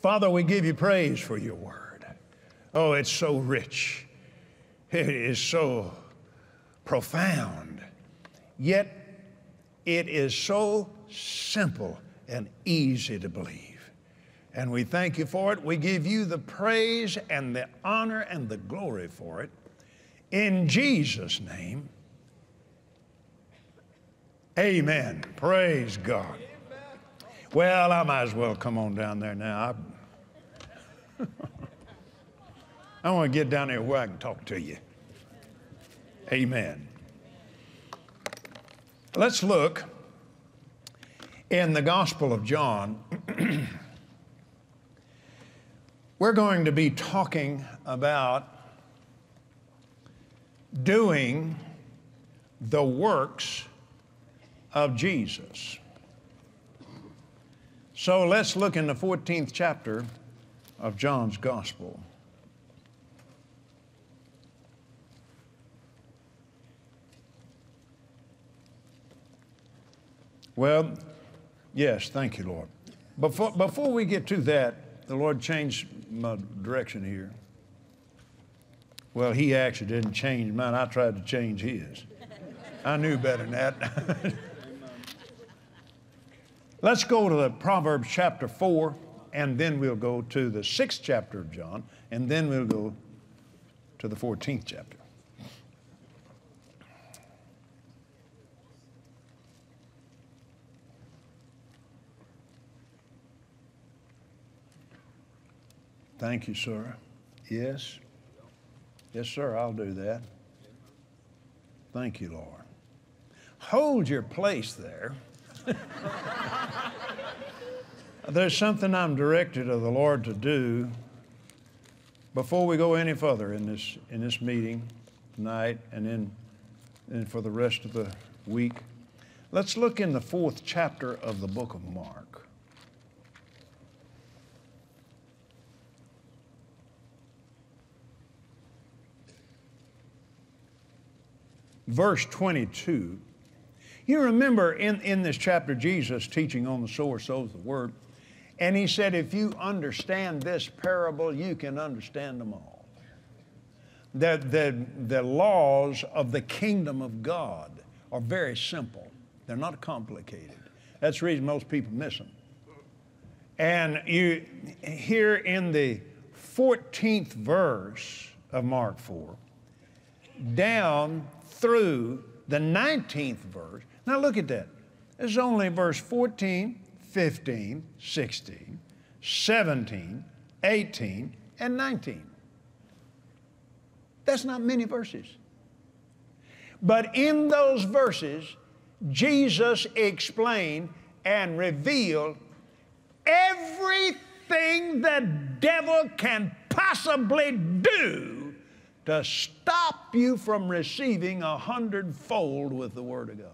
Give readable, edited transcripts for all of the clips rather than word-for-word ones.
Father, we give you praise for your word. Oh, it's so rich. It is so profound. Yet it is so simple and easy to believe. And we thank you for it. We give you the praise and the honor and the glory for it. In Jesus' name, amen. Praise God. Well, I might as well come on down there now. I want to get down there where I can talk to you. Amen. Let's look in the Gospel of John. We're going to be talking about doing the works of Jesus. So let's look in the 14th chapter of John's Gospel. Well, yes, thank you, Lord. Before we get to that, the Lord changed my direction here. Well, He actually didn't change mine. I tried to change His. I knew better than that. Let's go to the Proverbs chapter 4, and then we'll go to the 6th chapter of John, and then we'll go to the 14th chapter. Thank you, sir. Yes. Yes, sir, I'll do that. Thank you, Lord. Hold your place there. There's something I'm directed of the Lord to do before we go any further in this meeting tonight and for the rest of the week. Let's look in the 4th chapter of the book of Mark. Verse 22. You remember in this chapter, Jesus teaching on the sower sows the word. And He said, if you understand this parable, you can understand them all. The laws of the kingdom of God are very simple. They're not complicated. That's the reason most people miss them. And you here in the 14th verse of Mark 4, down through the 19th verse. Now look at that. There's only verse 14, 15, 16, 17, 18, and 19. That's not many verses. But in those verses, Jesus explained and revealed everything the devil can possibly do to stop you from receiving 100-fold with the Word of God.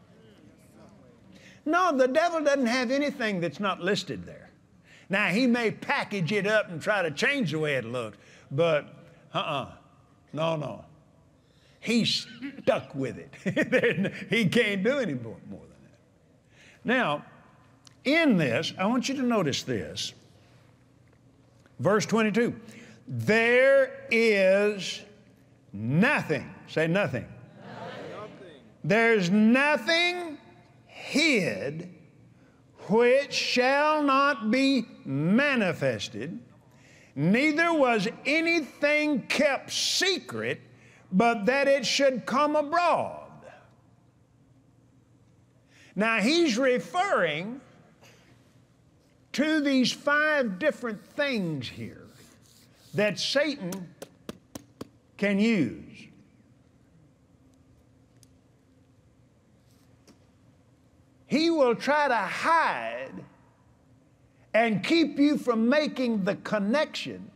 No, the devil doesn't have anything that's not listed there. Now, he may package it up and try to change the way it looks, but no. He's stuck with it. He can't do any more than that. Now, in this, I want you to notice this. Verse 22. There is nothing. Say nothing. Nothing. There's nothing hid which shall not be manifested, neither was anything kept secret, but that it should come abroad. Now He's referring to these 5 different things here that Satan can use. He will try to hide and keep you from making the connection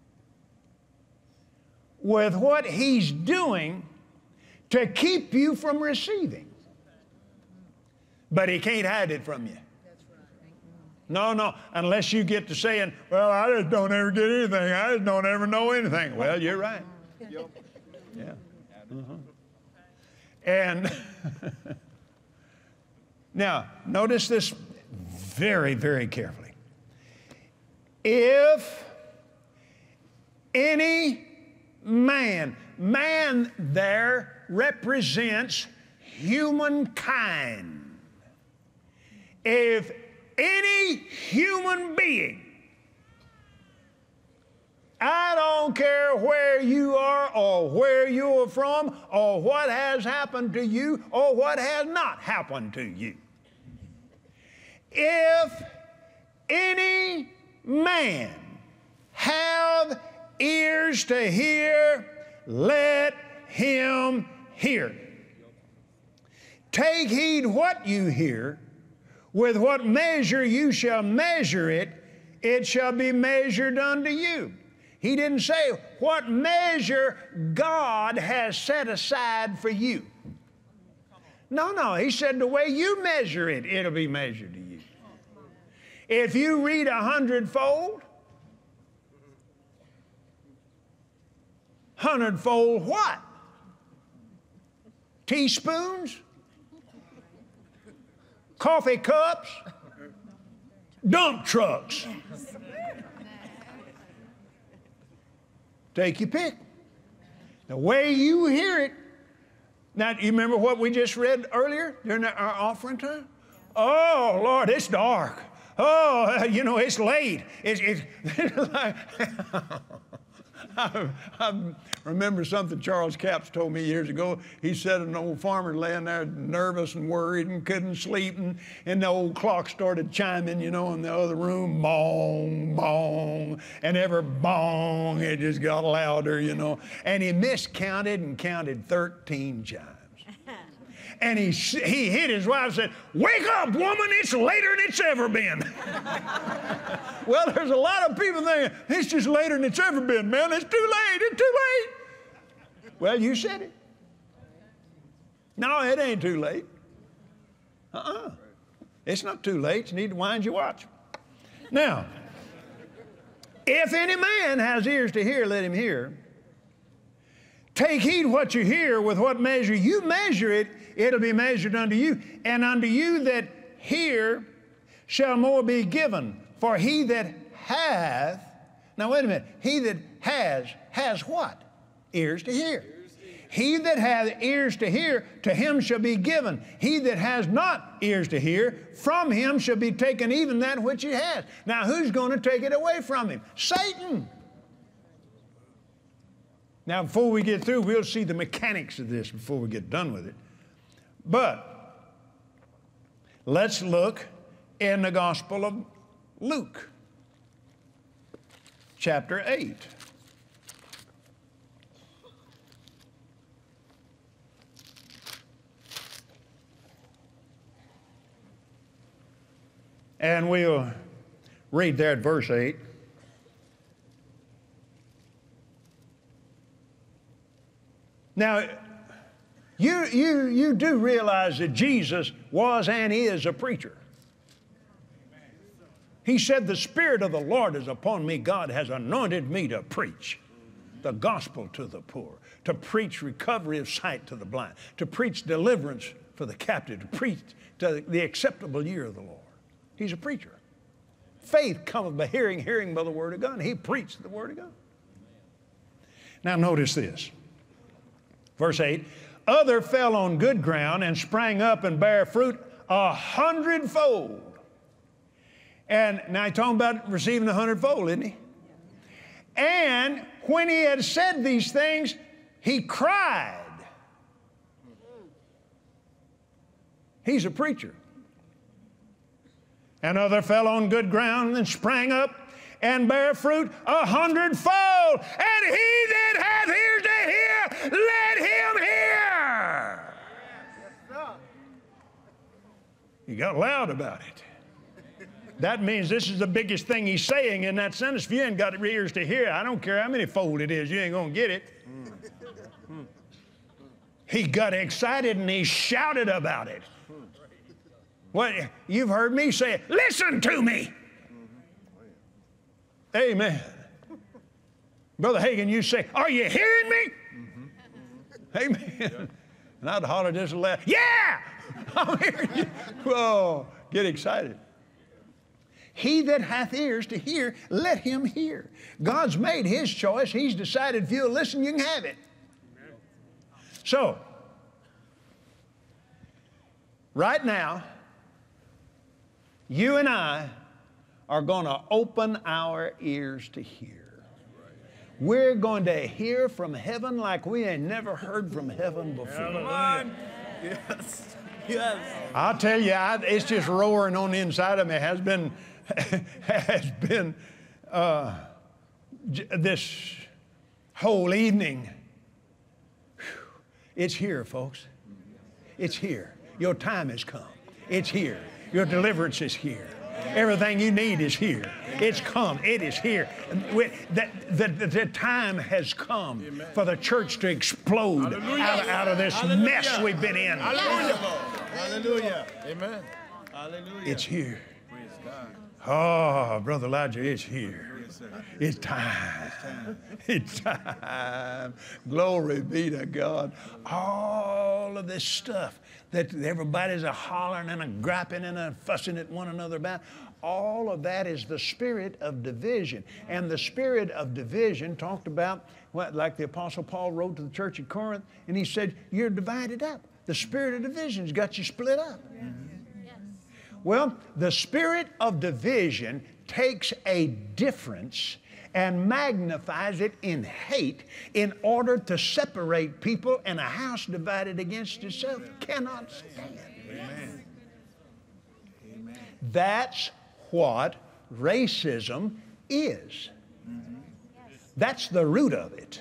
with what he's doing to keep you from receiving. But he can't hide it from you. No, unless you get to saying, well, I just don't ever get anything. I just don't ever know anything. Well, you're right. Yeah. And now, notice this very, very carefully. If any man, man there represents humankind. If any human being, I don't care where you are or where you are from or what has happened to you or what has not happened to you. If any man have ears to hear, let him hear. Take heed what you hear. With what measure you shall measure it, it shall be measured unto you. He didn't say what measure God has set aside for you. No, he said the way you measure it, it'll be measured to you. If you read 100-fold, 100-fold what? Teaspoons? Coffee cups? Dump trucks? Take your pick. The way you hear it. Now, you remember what we just read earlier during our offering time? Oh, Lord, it's dark. Oh, you know, it's late. It's like, I remember something Charles Capps told me years ago. He said an old farmer laying there nervous and worried and couldn't sleep, and the old clock started chiming, you know, in the other room, bong, bong, and every bong, it just got louder, you know, and he miscounted and counted 13 chimes. And he hit his wife and said, "Wake up, woman, it's later than it's ever been." Well, there's a lot of people thinking, it's just later than it's ever been, man. It's too late, it's too late. Well, you said it. No, it ain't too late. It's not too late. You need to wind your watch. Now, if any man has ears to hear, let him hear. Take heed what you hear. With what measure you measure it, it'll be measured unto you. And unto you that hear shall more be given. For he that hath, now wait a minute, he that has what? Ears to hear. He that hath ears to hear, to him shall be given. He that has not ears to hear, from him shall be taken even that which he has. Now who's going to take it away from him? Satan. Now, before we get through, we'll see the mechanics of this before we get done with it. But let's look in the Gospel of Luke, chapter 8. And we'll read there at verse 8. Now, you do realize that Jesus was and is a preacher. He said, "The Spirit of the Lord is upon me. God has anointed me to preach the gospel to the poor, to preach recovery of sight to the blind, to preach deliverance for the captive, to preach to the acceptable year of the Lord." He's a preacher. Faith cometh by hearing, hearing by the word of God. And he preached the word of God. Now notice this. Verse 8, other fell on good ground and sprang up and bare fruit 100-fold. And now he's talking about receiving 100-fold, isn't he? And when he had said these things, he cried. He's a preacher. And other fell on good ground and sprang up and bare fruit 100-fold. And he that hath ears to hear, let him hear. He got loud about it. That means this is the biggest thing he's saying in that sentence. If you ain't got ears to hear, I don't care how many fold it is, you ain't going to get it. He got excited and he shouted about it. What you've heard me say, listen to me. Amen. Brother Hagin, you say, are you hearing me? Amen. And I'd holler just a laugh. Yeah, I'm hearing you. Whoa, get excited. He that hath ears to hear, let him hear. God's made his choice. He's decided if you'll listen, you can have it. So, right now, you and I are going to open our ears to hear. We're going to hear from heaven like we ain't never heard from heaven before. Come on. Yes. Yes. I'll tell you, it's just roaring on the inside of me. It has been this whole evening. It's here, folks. It's here. Your time has come. It's here. Your deliverance is here. Everything you need is here. It's come. It is here. The time has come for the church to explode out of this mess we've been in. Hallelujah. Hallelujah. Amen. Hallelujah. It's here. Praise God. Oh, Brother Elijah, it's here. It's time. It's time. Glory be to God. All of this stuff that everybody's a hollering and a griping and a fussing at one another about, all of that is the spirit of division. And the spirit of division talked about, like the Apostle Paul wrote to the church at Corinth, and he said, you're divided up. The spirit of division's got you split up. Well, the spirit of division takes a difference and magnifies it in hate in order to separate people, and a house divided against itself cannot stand. Amen. Amen. That's what racism is. That's the root of it.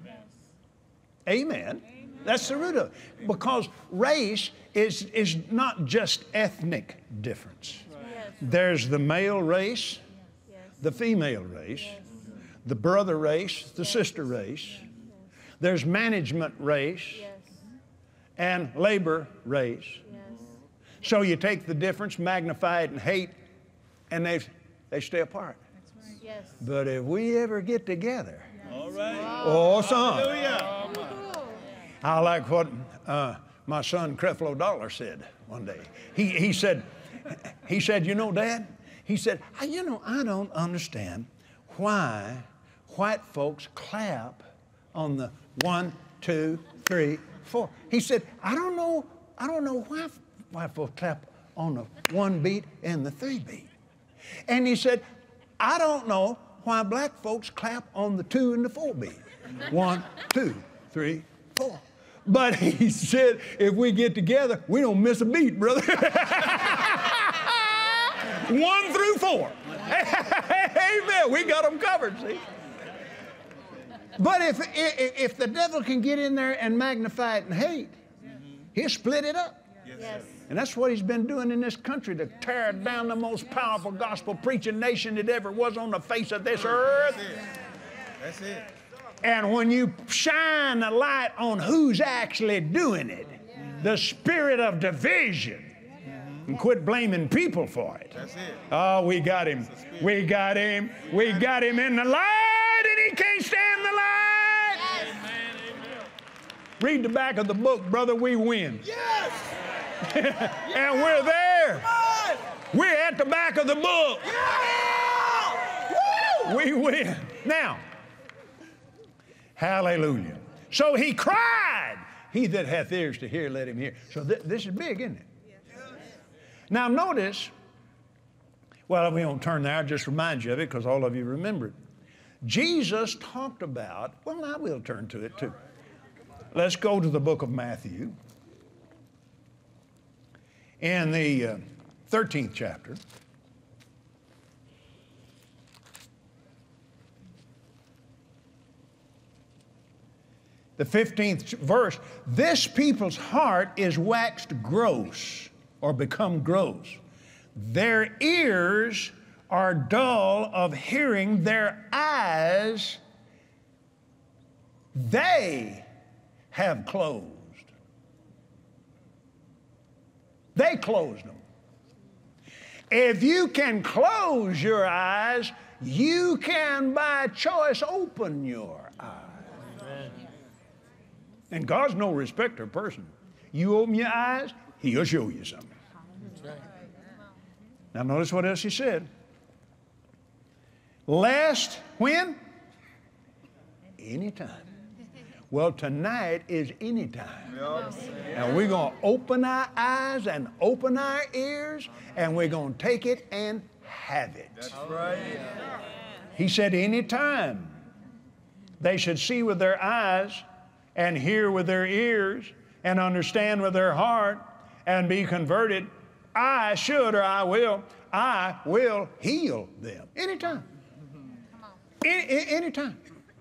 Amen. That's the root of it. Because race is not just ethnic difference. There's the male race, the female race, the brother race, the sister race. There's management race and labor race. So you take the difference, magnify it in hate, and they stay apart. But if we ever get together, All right. oh, son, Hallelujah. I like what my son Creflo Dollar said one day. He said, you know, Dad, he said, I don't understand why white folks clap on the 1, 2, 3, 4. He said, I don't know why white folks clap on the 1 beat and the 3 beat. And he said, I don't know why black folks clap on the 2 and the 4 beat. 1, 2, 3, 4. But he said, if we get together, we don't miss a beat, brother. 1 through 4. Amen. We got them covered, see? But if the devil can get in there and magnify it and hate, he'll split it up. Yes. And that's what he's been doing in this country, to tear down the most powerful gospel preaching nation that ever was on the face of this earth. That's it. And when you shine a light on who's actually doing it, the spirit of division, and quit blaming people for it. That's it. Oh, we got him. We got him. We got him in the light, and he can't stand the light. Read the back of the book, brother. We win. Yes. And we're there. We're at the back of the book. Yeah. We win. Now, hallelujah. So he cried, he that hath ears to hear, let him hear. So this is big, isn't it? Now notice, well, we won't turn there, I'll just remind you of it because all of you remember it. Jesus talked about, well, I will turn to it too. Let's go to the book of Matthew. In the 13th chapter. The 15th verse, this people's heart is waxed gross, or become gross. Their ears are dull of hearing, their eyes they have closed. They closed them. If you can close your eyes, you can by choice open your eyes. Amen. And God's no respecter of person. You open your eyes, He'll show you something. Now notice what else He said. Lest when? Anytime. Well, tonight is anytime. And we're going to open our eyes and open our ears, and we're going to take it and have it. That's right. He said anytime they should see with their eyes and hear with their ears and understand with their heart and be converted, I should or I will heal them. Anytime. Anytime.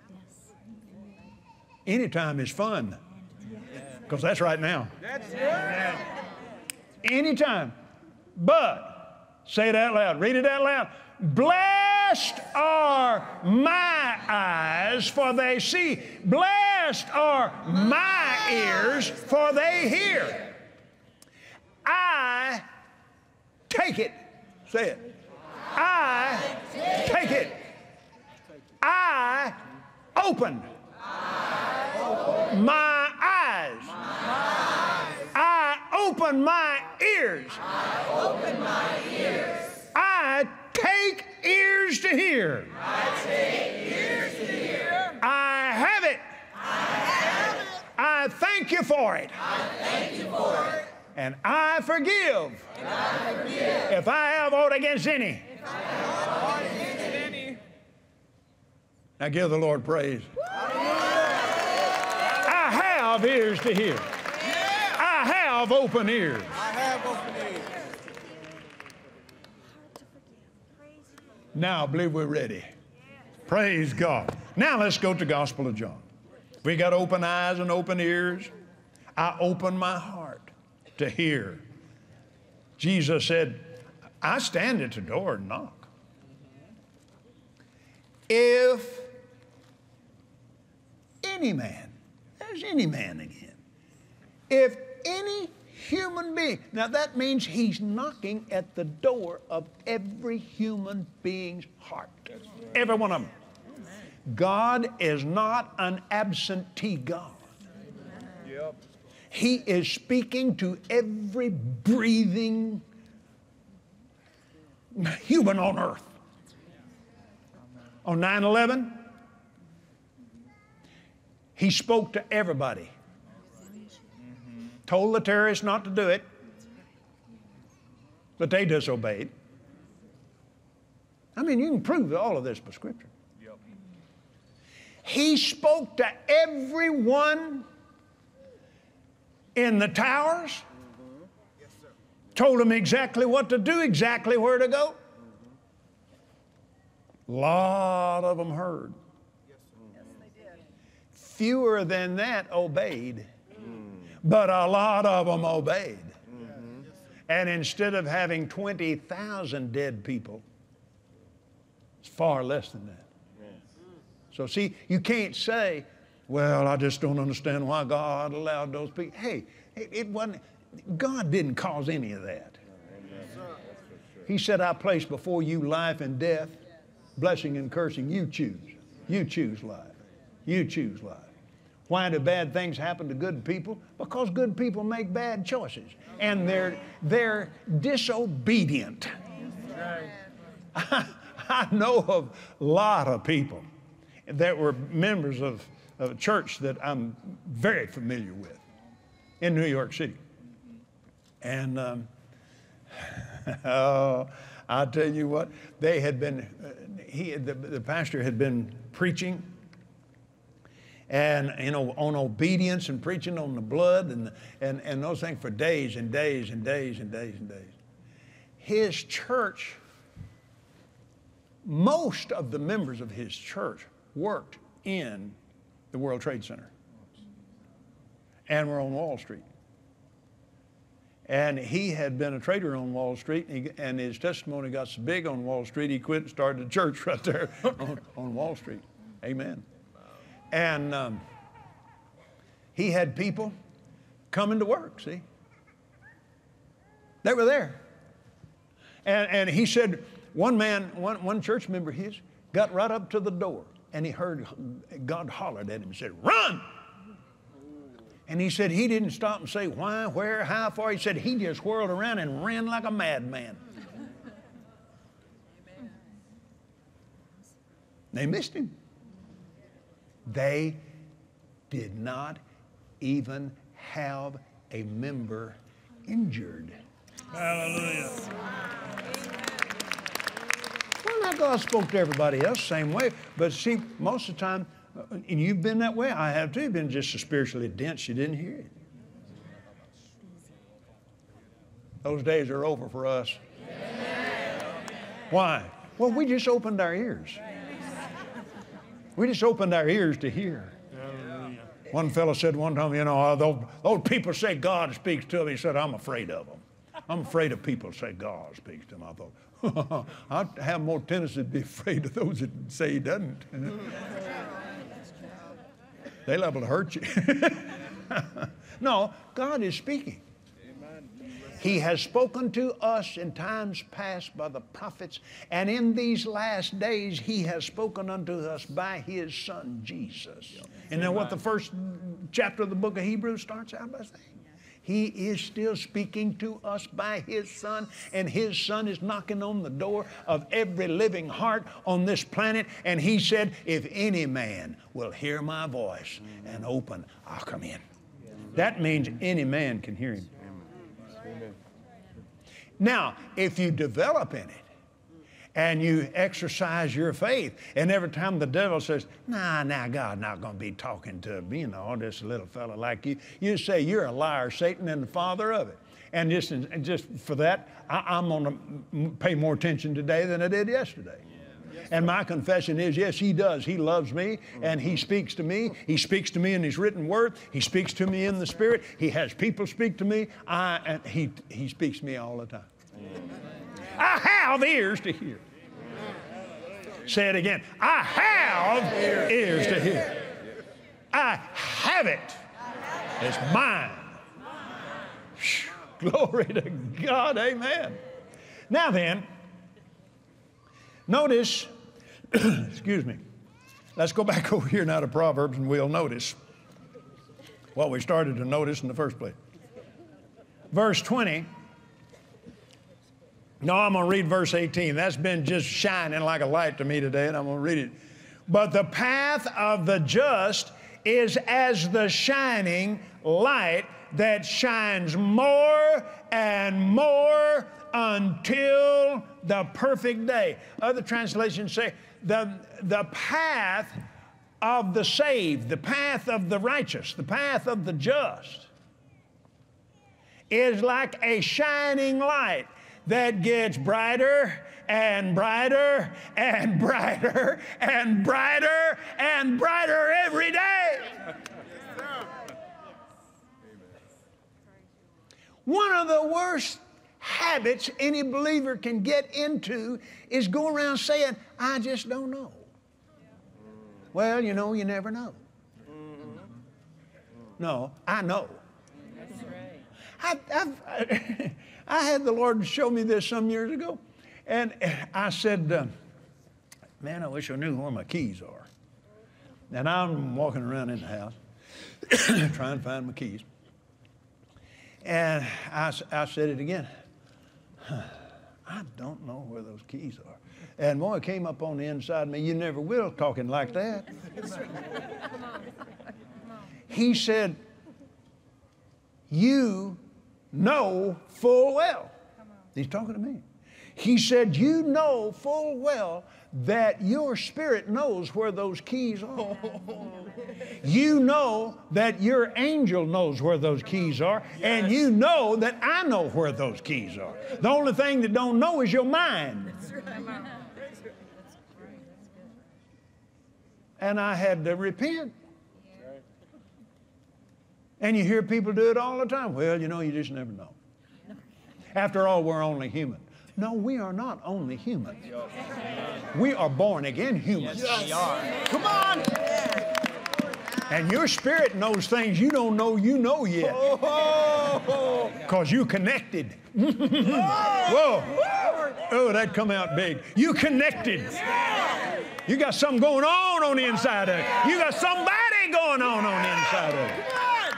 Anytime is fun. Because that's right now. That's right. Anytime. But, say it out loud. Read it out loud. Blessed are my eyes, for they see. Blessed are my ears, for they hear. I take it. Say it. I take it. I open my eyes. I open my ears. I take ears to hear. I have it. I thank you for it. And I forgive. If I have aught against any. Now give the Lord praise. I have ears to hear. I have open ears. Now I believe we're ready. Praise God. Now let's go to Gospel of John. We got open eyes and open ears. I open my heart to hear. Jesus said, I stand at the door and knock. If any man, there's any man again, if any human being, now that means he's knocking at the door of every human being's heart. Every one of them. God is not an absentee God. Yep. He is speaking to every breathing human on earth. On 9/11, he spoke to everybody. Told the terrorists not to do it, but they disobeyed. I mean, you can prove all of this by Scripture. Yep. He spoke to everyone in the towers, told them exactly what to do, exactly where to go. A lot of them heard. Fewer than that obeyed, but a lot of them obeyed. And instead of having 20,000 dead people, it's far less than that. So see, you can't say, well, I just don't understand why God allowed those people. Hey, it wasn't, God didn't cause any of that. He said, I place before you life and death, blessing and cursing. You choose. You choose life. You choose life. Why do bad things happen to good people? Because good people make bad choices. And they're disobedient. I know of a lot of people that were members of a church that I'm very familiar with in New York City. And oh, I'll tell you what, they had been, the pastor had been preaching and, you know, on obedience and preaching on the blood and those things for days and days and days and days and days. His church, most of the members of his church worked in the World Trade Center and were on Wall Street. And he had been a trader on Wall Street, and his testimony got so big on Wall Street, he quit and started a church right there on Wall Street. Amen. And he had people coming to work, see? They were there. And he said, one church member of his got right up to the door, and he heard God hollered at him and said, run! And he said he didn't stop and say why, where, how far. He said he just whirled around and ran like a madman. They missed him. They did not even have a member injured. Hallelujah. Well, now God spoke to everybody else the same way. But see, most of the time, and you've been that way, I have too, you've been just so spiritually dense you didn't hear it. Those days are over for us. Why? Well, we just opened our ears. We just opened our ears to hear. Hallelujah. One fellow said one time, you know, those people say God speaks to them. He said, I'm afraid of them. I'm afraid of people say God speaks to them. I thought, I have more tendency to be afraid of those that say he doesn't. They're liable to hurt you. No, God is speaking. He has spoken to us in times past by the prophets, and in these last days he has spoken unto us by his Son, Jesus. And then what the first chapter of the book of Hebrews starts out by saying? He is still speaking to us by his Son, and his Son is knocking on the door of every living heart on this planet. And he said, if any man will hear my voice and open, I'll come in. That means any man can hear him. Now, if you develop in it and you exercise your faith, and every time the devil says, nah, God's not going to be talking to, you know, this little fellow like you, you say, you're a liar, Satan, and the father of it. And just for that, I'm going to pay more attention today than I did yesterday. And my confession is, yes, he does. He loves me, and he speaks to me. He speaks to me in his written word. He speaks to me in the Spirit. He has people speak to me. He speaks to me all the time. I have ears to hear. Say it again. I have ears to hear. I have it. It's mine. Glory to God. Amen. Now then, notice, excuse me, let's go back over here now to Proverbs, and we'll notice what we started to notice in the first place. Verse 20. No, I'm going to read verse 18. That's been just shining like a light to me today, and I'm going to read it. But the path of the just is as the shining light that shines more and more until the perfect day. Other translations say the path of the saved, the path of the righteous, the path of the just is like a shining light that gets brighter and brighter and brighter and brighter and brighter every day. One of the worst habits any believer can get into is go around saying, I just don't know. Well, you know, you never know. No, I know. I had the Lord show me this some years ago, and I said, man, I wish I knew where my keys are. And I'm walking around in the house trying to find my keys. And I said it again. I don't know where those keys are. And boy, it came up on the inside of me. You never will talking like that. He said, you know full well. He's talking to me. He said, you know full well that your spirit knows where those keys are. You know that your angel knows where those keys are, and you know that I know where those keys are. The only thing that don't know is your mind. And I had to repent. And you hear people do it all the time. Well, you know, you just never know. After all, we're only human. No, we are not only human. We are born again humans. Yes, we are. Come on. And your spirit knows things you don't know you know yet. Because you connected. Whoa. Oh, that come out big. You connected. You got something going on the inside of it. You got somebody going on the inside of it.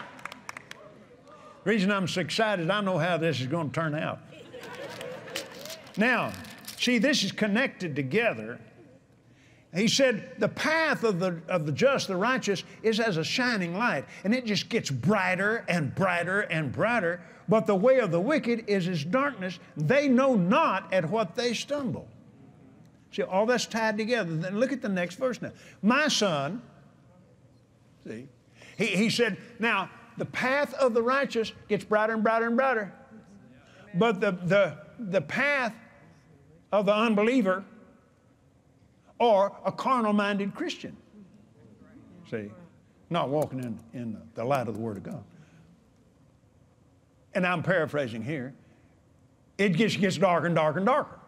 The reason I'm so excited, I know how this is going to turn out. Now, see, this is connected together He said, the path of the just, the righteous, is as a shining light, and it just gets brighter and brighter and brighter. But the way of the wicked is as darkness. They know not at what they stumble. See, all that's tied together. Then look at the next verse now. My son, see, he said, now, the path of the righteous gets brighter and brighter and brighter. But the path of the unbeliever or a carnal-minded Christian, see, not walking in the light of the Word of God. And I'm paraphrasing here. It gets darker and darker and darker.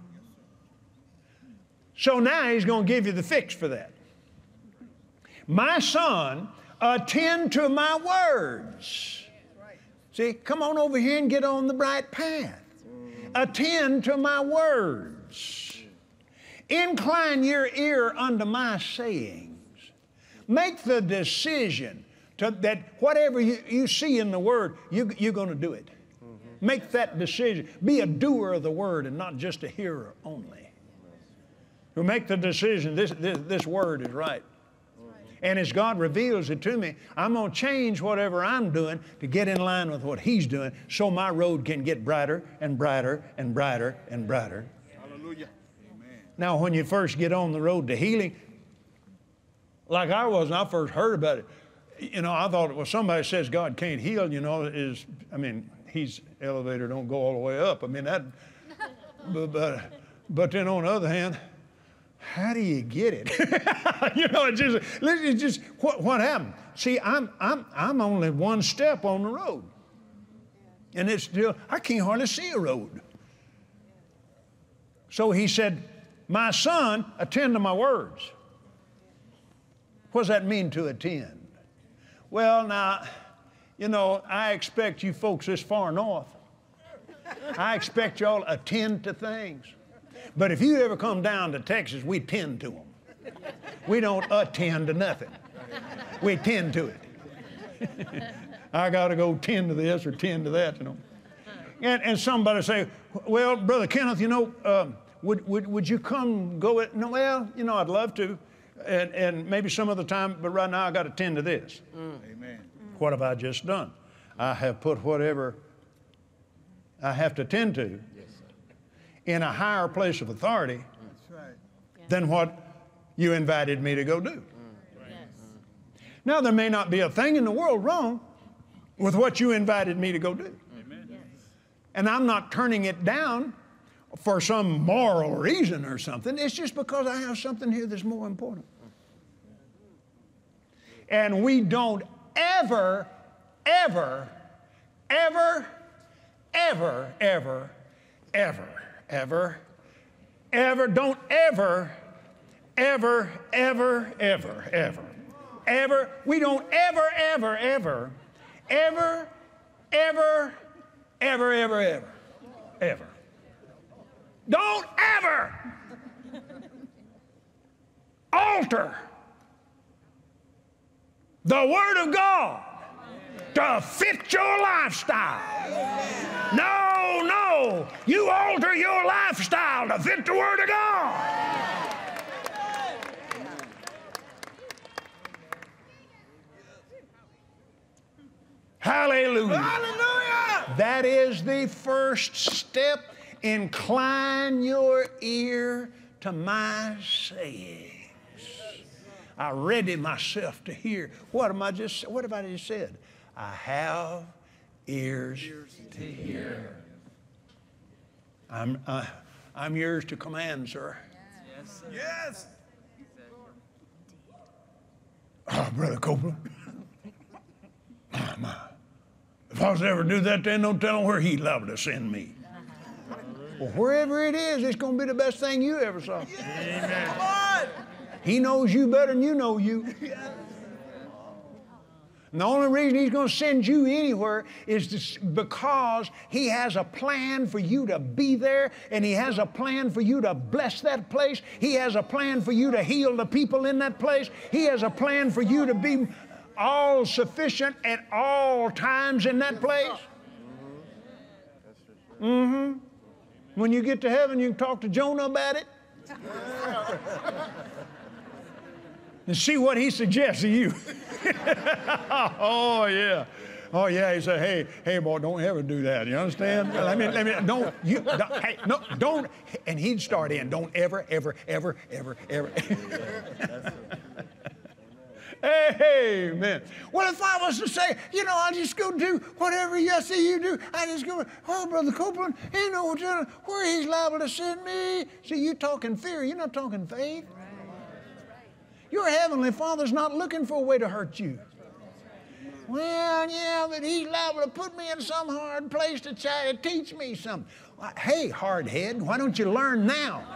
So now he's going to give you the fix for that. My son, attend to my words. See, come on over here and get on the right path. Attend to my words. Incline your ear unto my sayings. Make the decision that whatever you see in the Word, you're going to do it. Make that decision. Be a doer of the Word and not just a hearer only. You make the decision, this Word is right. And as God reveals it to me, I'm going to change whatever I'm doing to get in line with what He's doing so my road can get brighter and brighter and brighter and brighter. Hallelujah. Now, when you first get on the road to healing, like I was when I first heard about it, you know, I thought, well, somebody says God can't heal, you know, He's elevator don't go all the way up. I mean, that, but then on the other hand, how do you get it? You know, it's just what happened. See, I'm only one step on the road, and it's still, I can't hardly see a road. So he said, my son, attend to my words. What does that mean to attend? Well, now, you know, I expect you folks this far north, I expect y'all to attend to things. But if you ever come down to Texas, we tend to them. We don't attend to nothing. We tend to it. I got to go tend to this or tend to that, you know. And somebody say, well, Brother Kenneth, you know, would you come go it? No, well, you know, I'd love to. And maybe some other time, but right now I got to tend to this. Amen. What have I just done? I have put whatever I have to tend to in a higher place of authority than what you invited me to go do. Now, there may not be a thing in the world wrong with what you invited me to go do. And I'm not turning it down for some moral reason or something. It's just because I have something here that's more important. And we don't ever, ever, ever, ever, ever, ever, ever, ever, don't ever, ever, ever, ever, ever, ever, we don't ever, ever, ever, ever, ever, ever, ever, ever, ever. Don't ever alter the Word of God to fit your lifestyle. No, no. You alter your lifestyle to fit the Word of God. Hallelujah. Hallelujah. That is the first step. Incline your ear to my sayings. I ready myself to hear. What have I just said? I have ears to hear. I'm yours to command, sir. Yes, sir. Yes. Oh, Brother Copeland. If I was to ever do that, then no telling where he'd liable to send me. Well, wherever it is, it's going to be the best thing you ever saw. Amen. Come on. He knows you better than you know you. And the only reason He's going to send you anywhere is because He has a plan for you to be there, and He has a plan for you to bless that place. He has a plan for you to heal the people in that place. He has a plan for you to be all sufficient at all times in that place. Mm-hmm. When you get to heaven, you can talk to Jonah about it. and see what he suggests to you. Oh, yeah. Oh, yeah. He said, hey, boy, don't ever do that. You understand? Don't. And he'd start in, don't ever. Amen. Well, if I was to say, I'll just go do whatever you see you do, I just go, oh, Brother Copeland, ain't no telling where he's liable to send me. See, you talking fear, you're not talking faith. Your Heavenly Father's not looking for a way to hurt you. Well, yeah, but he's liable to put me in some hard place to try to teach me something. Hey, hard head, why don't you learn now?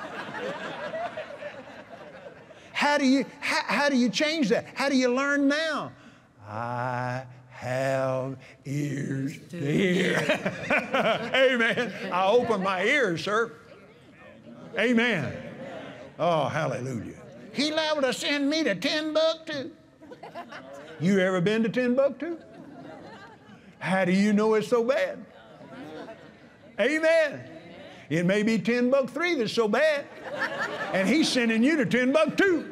How do you change that? How do you learn now? I have ears to hear. Amen. I open my ears, sir. Amen. Oh, hallelujah. He liable to send me to Timbuktu. You ever been to Timbuktu? How do you know it's so bad? Amen. It may be Timbuktu that's so bad, and he's sending you to Timbuktu.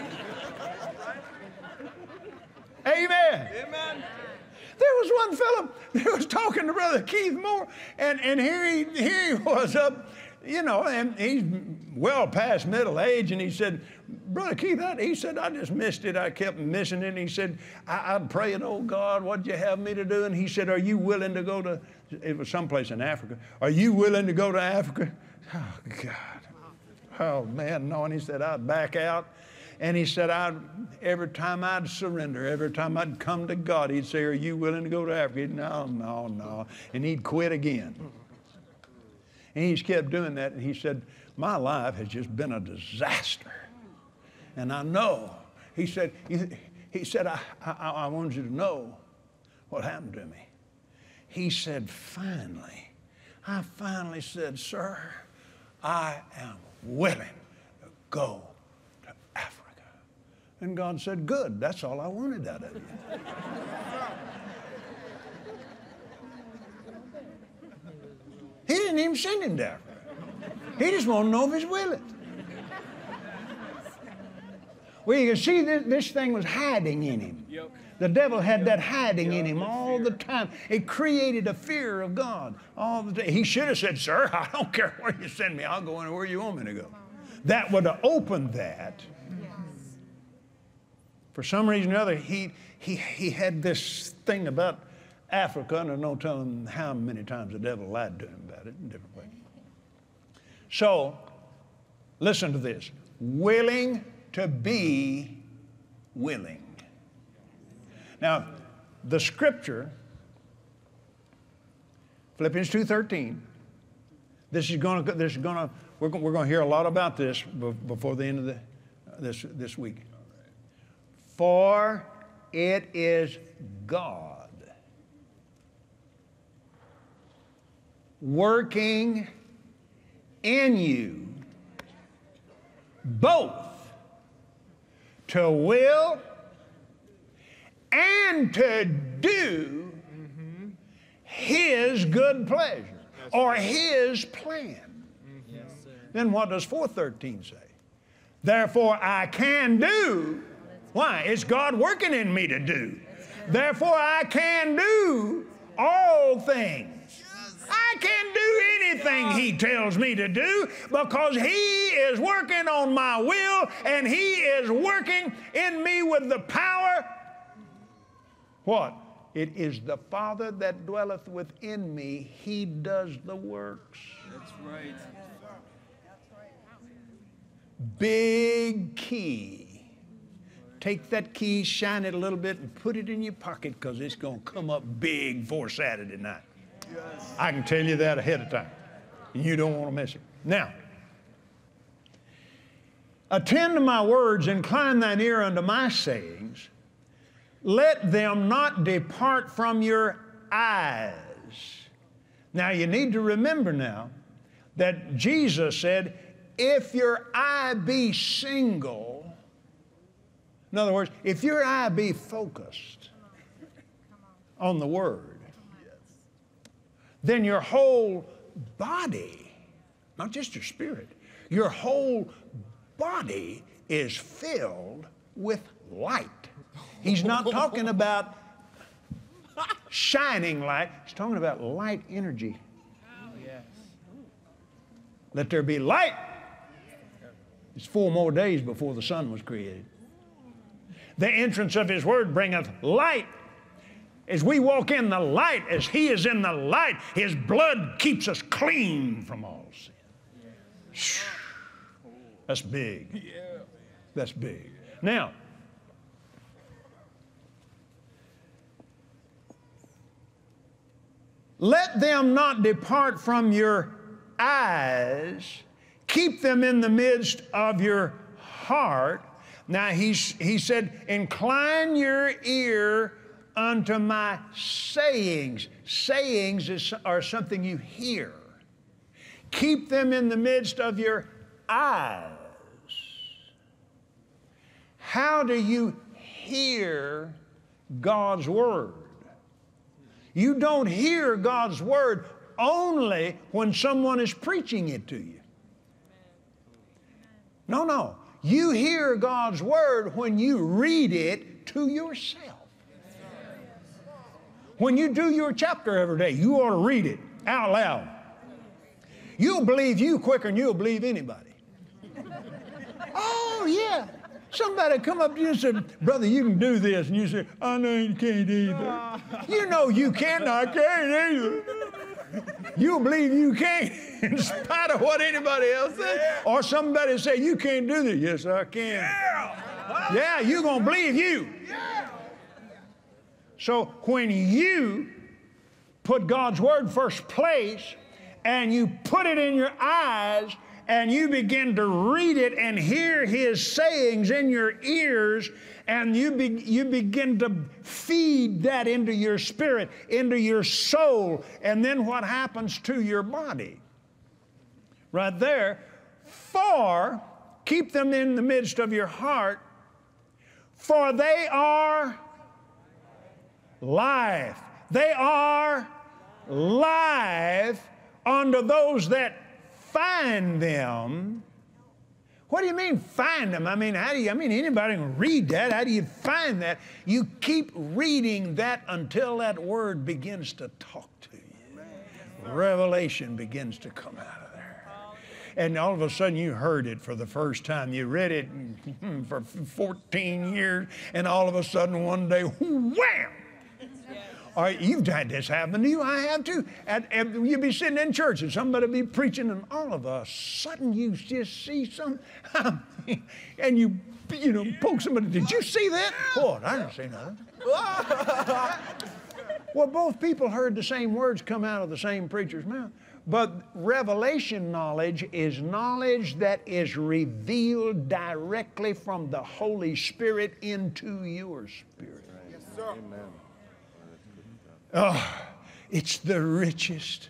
Amen. Amen. There was one fellow that was talking to Brother Keith Moore, and here he was up, and he's well past middle age, and he said, Brother Keith, he said, I just missed it. I kept missing it. And he said, I'm praying, oh God, what'd you have me to do? And he said, are you willing to go to, it was someplace in Africa. Are you willing to go to Africa? Oh, God. Oh, man, no. And he said, I'd back out. And he said, every time I'd surrender, every time I'd come to God, he'd say, are you willing to go to Africa? He'd, no. And he'd quit again. And he just kept doing that. And he said, my life has just been a disaster. And I know. He said, I wanted you to know what happened to me. He said, I finally said, sir, I am willing to go to Africa. And God said, good, that's all I wanted out of you. He didn't even send him to Africa. He just wanted to know if he's willing. Well, you can see this thing was hiding in him. Yep. The devil had that hiding in him all the time. It created a fear of God all the time. He should have said, sir, I don't care where you send me. I'll go anywhere you want me to go. That would have opened that. For some reason or other, he had this thing about Africa, and I don't tell him how many times the devil lied to him about it in different ways. So, listen to this. Willing to be willing. Now, the scripture, Philippians 2:13. We're going to hear a lot about this before the end of this week. For it is God working in you both to will and to do His good pleasure or His plan. Yes, sir. Then what does 4:13 say? Therefore I can do. Why? It's God working in me to do. Therefore I can do all things. I can do anything He tells me to do because He is working on my will and He is working in me with the power. What? It is the Father that dwelleth within me. He does the works. That's right. Big key. Take that key, shine it a little bit, and put it in your pocket because it's going to come up big before Saturday night. Yes. I can tell you that ahead of time. You don't want to miss it. Now, attend to my words, incline thine ear unto my sayings. Let them not depart from your eyes. Now, you need to remember now that Jesus said, if your eye be single, in other words, if your eye be focused on the Word, then your whole body, not just your spirit, your whole body is filled with light. He's not talking about shining light. He's talking about light energy. Let there be light. It's 4 more days before the sun was created. The entrance of His Word bringeth light. As we walk in the light, as He is in the light, His blood keeps us clean from all sin. That's big. That's big. Now, let them not depart from your eyes. Keep them in the midst of your heart. Now, he said, incline your ear unto my sayings. Sayings are something you hear. Keep them in the midst of your eyes. How do you hear God's Word? You don't hear God's Word only when someone is preaching it to you. No. You hear God's Word when you read it to yourself. When you do your chapter every day, you ought to read it out loud. You'll believe you quicker than you'll believe anybody. Oh, yeah. Somebody come up to you and say, brother, you can do this. And you say, I know you can't either. You know you can, I can't either. You'll believe you can in spite of what anybody else says. Or somebody say, you can't do this. Yes, I can. Yeah, you're going to believe you. So when you put God's Word first place and you put it in your eyes and you begin to read it and hear His sayings in your ears, and you begin to feed that into your spirit, into your soul, and then what happens to your body? Right there. For, keep them in the midst of your heart, for they are life. They are life unto those that find them. What do you mean find them? I mean, anybody can read that. How do you find that? You keep reading that until that word begins to talk to you. Revelation begins to come out of there. And all of a sudden you heard it for the first time. You read it for 14 years, and all of a sudden one day, wham! All right, you've had this happen to you. I have too. And you'll be sitting in church and somebody will be preaching, and all of a sudden you just see something, and you poke somebody. Did you see that? Oh, I didn't see nothing. Well, both people heard the same words come out of the same preacher's mouth. But revelation knowledge is knowledge that is revealed directly from the Holy Spirit into your spirit. Yes, sir. Amen. Oh, it's the richest.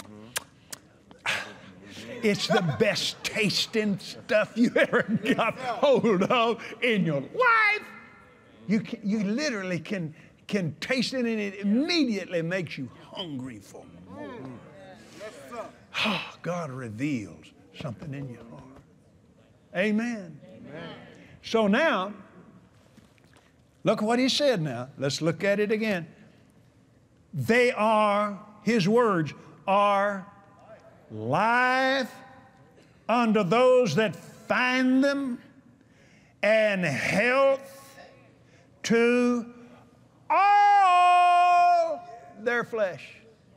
It's the best tasting stuff you ever got hold of in your life. You literally can taste it, and it immediately makes you hungry for more. Oh, God reveals something in your heart. Amen. So now, look what He said now. Let's look at it again. They are, His words, are life unto those that find them, and health to all their flesh.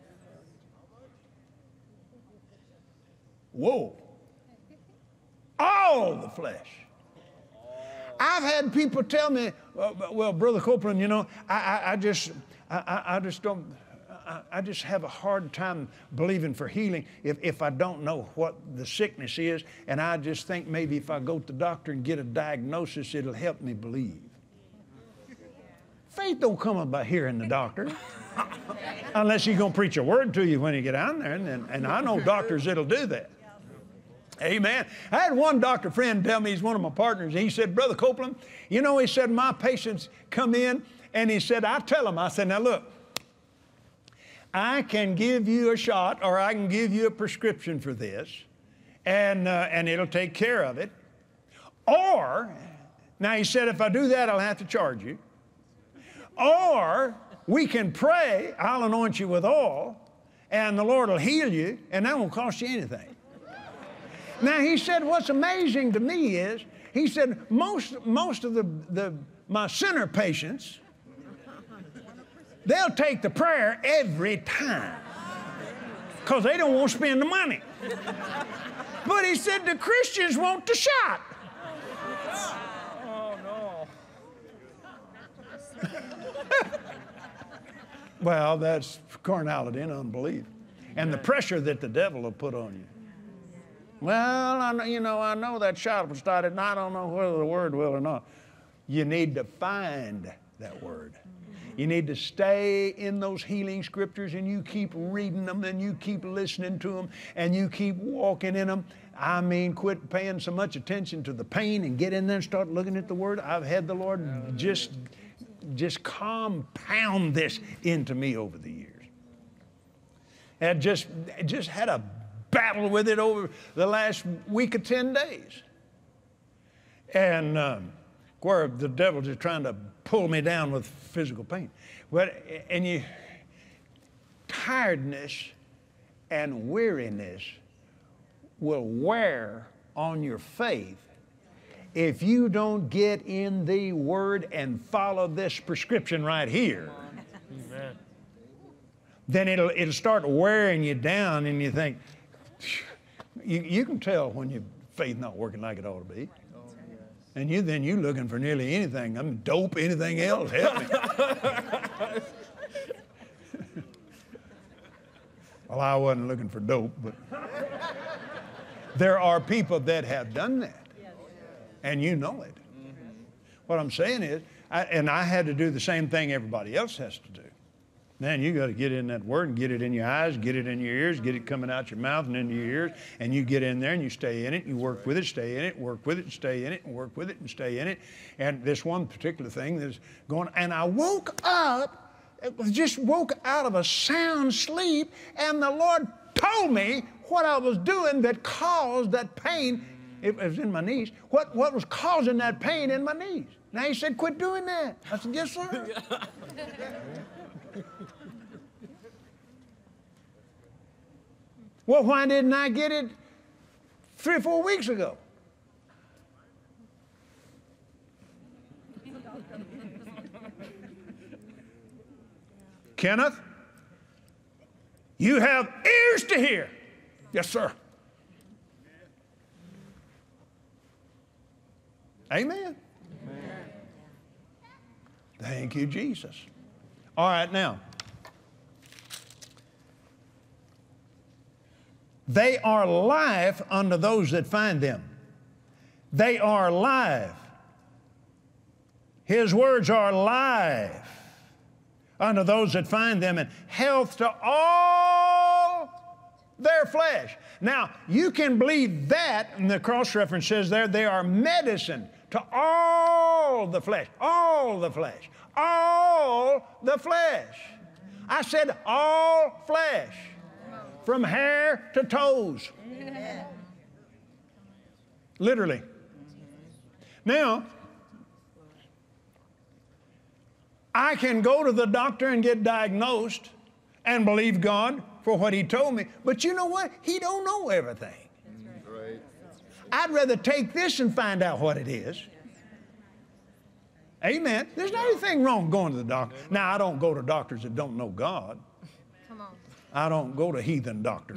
Whoa. All the flesh. I've had people tell me, well, Brother Copeland, I just have a hard time believing for healing if I don't know what the sickness is, and I just think maybe if I go to the doctor and get a diagnosis, it'll help me believe. Faith don't come by hearing the doctor, unless he's going to preach a word to you when you get down there, and I know doctors that'll do that. Amen. I had one doctor friend tell me, he's one of my partners, he said, Brother Copeland, he said, my patients come in, and he said, I tell them, I said, now look, I can give you a shot, or I can give you a prescription for this, and it'll take care of it. Or, Now, he said, if I do that, I'll have to charge you. Or we can pray, I'll anoint you with oil, and the Lord will heal you, and that won't cost you anything. Now, he said, what's amazing to me is, he said, most of my sinner patients, they'll take the prayer every time because they don't want to spend the money. But he said the Christians want the shot. Oh, no. Well, that's carnality and unbelief. And the pressure that the devil will put on you. Well, I know that shot was started, and I don't know whether the word will or not. You need to find that word. You need to stay in those healing scriptures, and you keep reading them, and you keep listening to them, and you keep walking in them. I mean, quit paying so much attention to the pain and get in there and start looking at the word. I've had the Lord just compound this into me over the years. And just had a battle with it over the last week of 10 days. And where the devil's just trying to pull me down with physical pain. Tiredness and weariness will wear on your faith if you don't get in the Word and follow this prescription right here. Amen. Then it'll start wearing you down, and you think, you can tell when your faith not working like it ought to be. And then you looking for nearly anything. I'm dope, anything else, help me. Well, I wasn't looking for dope, but there are people that have done that. And you know it. What I'm saying is, I had to do the same thing everybody else has to do. Man, you got to get in that word and get it in your eyes, get it in your ears, get it coming out your mouth and into your ears, and you get in there and you stay in it, you work with it, stay in it, work with it, and stay in it, and work with it, and stay in it. And this one particular thing that's going, and I woke up, just woke out of a sound sleep, and the Lord told me what I was doing that caused that pain. It was in my knees. What was causing that pain in my knees? Now he said, quit doing that. I said, yes, sir. Well, why didn't I get it 3 or 4 weeks ago? Kenneth, you have ears to hear. Yes, sir. Amen. Amen. Thank you, Jesus. All right, now. They are life unto those that find them. They are life. His words are life unto those that find them, and health to all their flesh. Now, you can believe that, and the cross-reference says there, they are medicine to all the flesh, all the flesh, all the flesh. I said all flesh, from hair to toes. Literally. Now, I can go to the doctor and get diagnosed and believe God for what he told me, but you know what? He don't know everything. Right. I'd rather take this and find out what it is. Amen. There's not anything wrong going to the doctor. Now, I don't go to doctors that don't know God. Come on. I don't go to heathen doctors.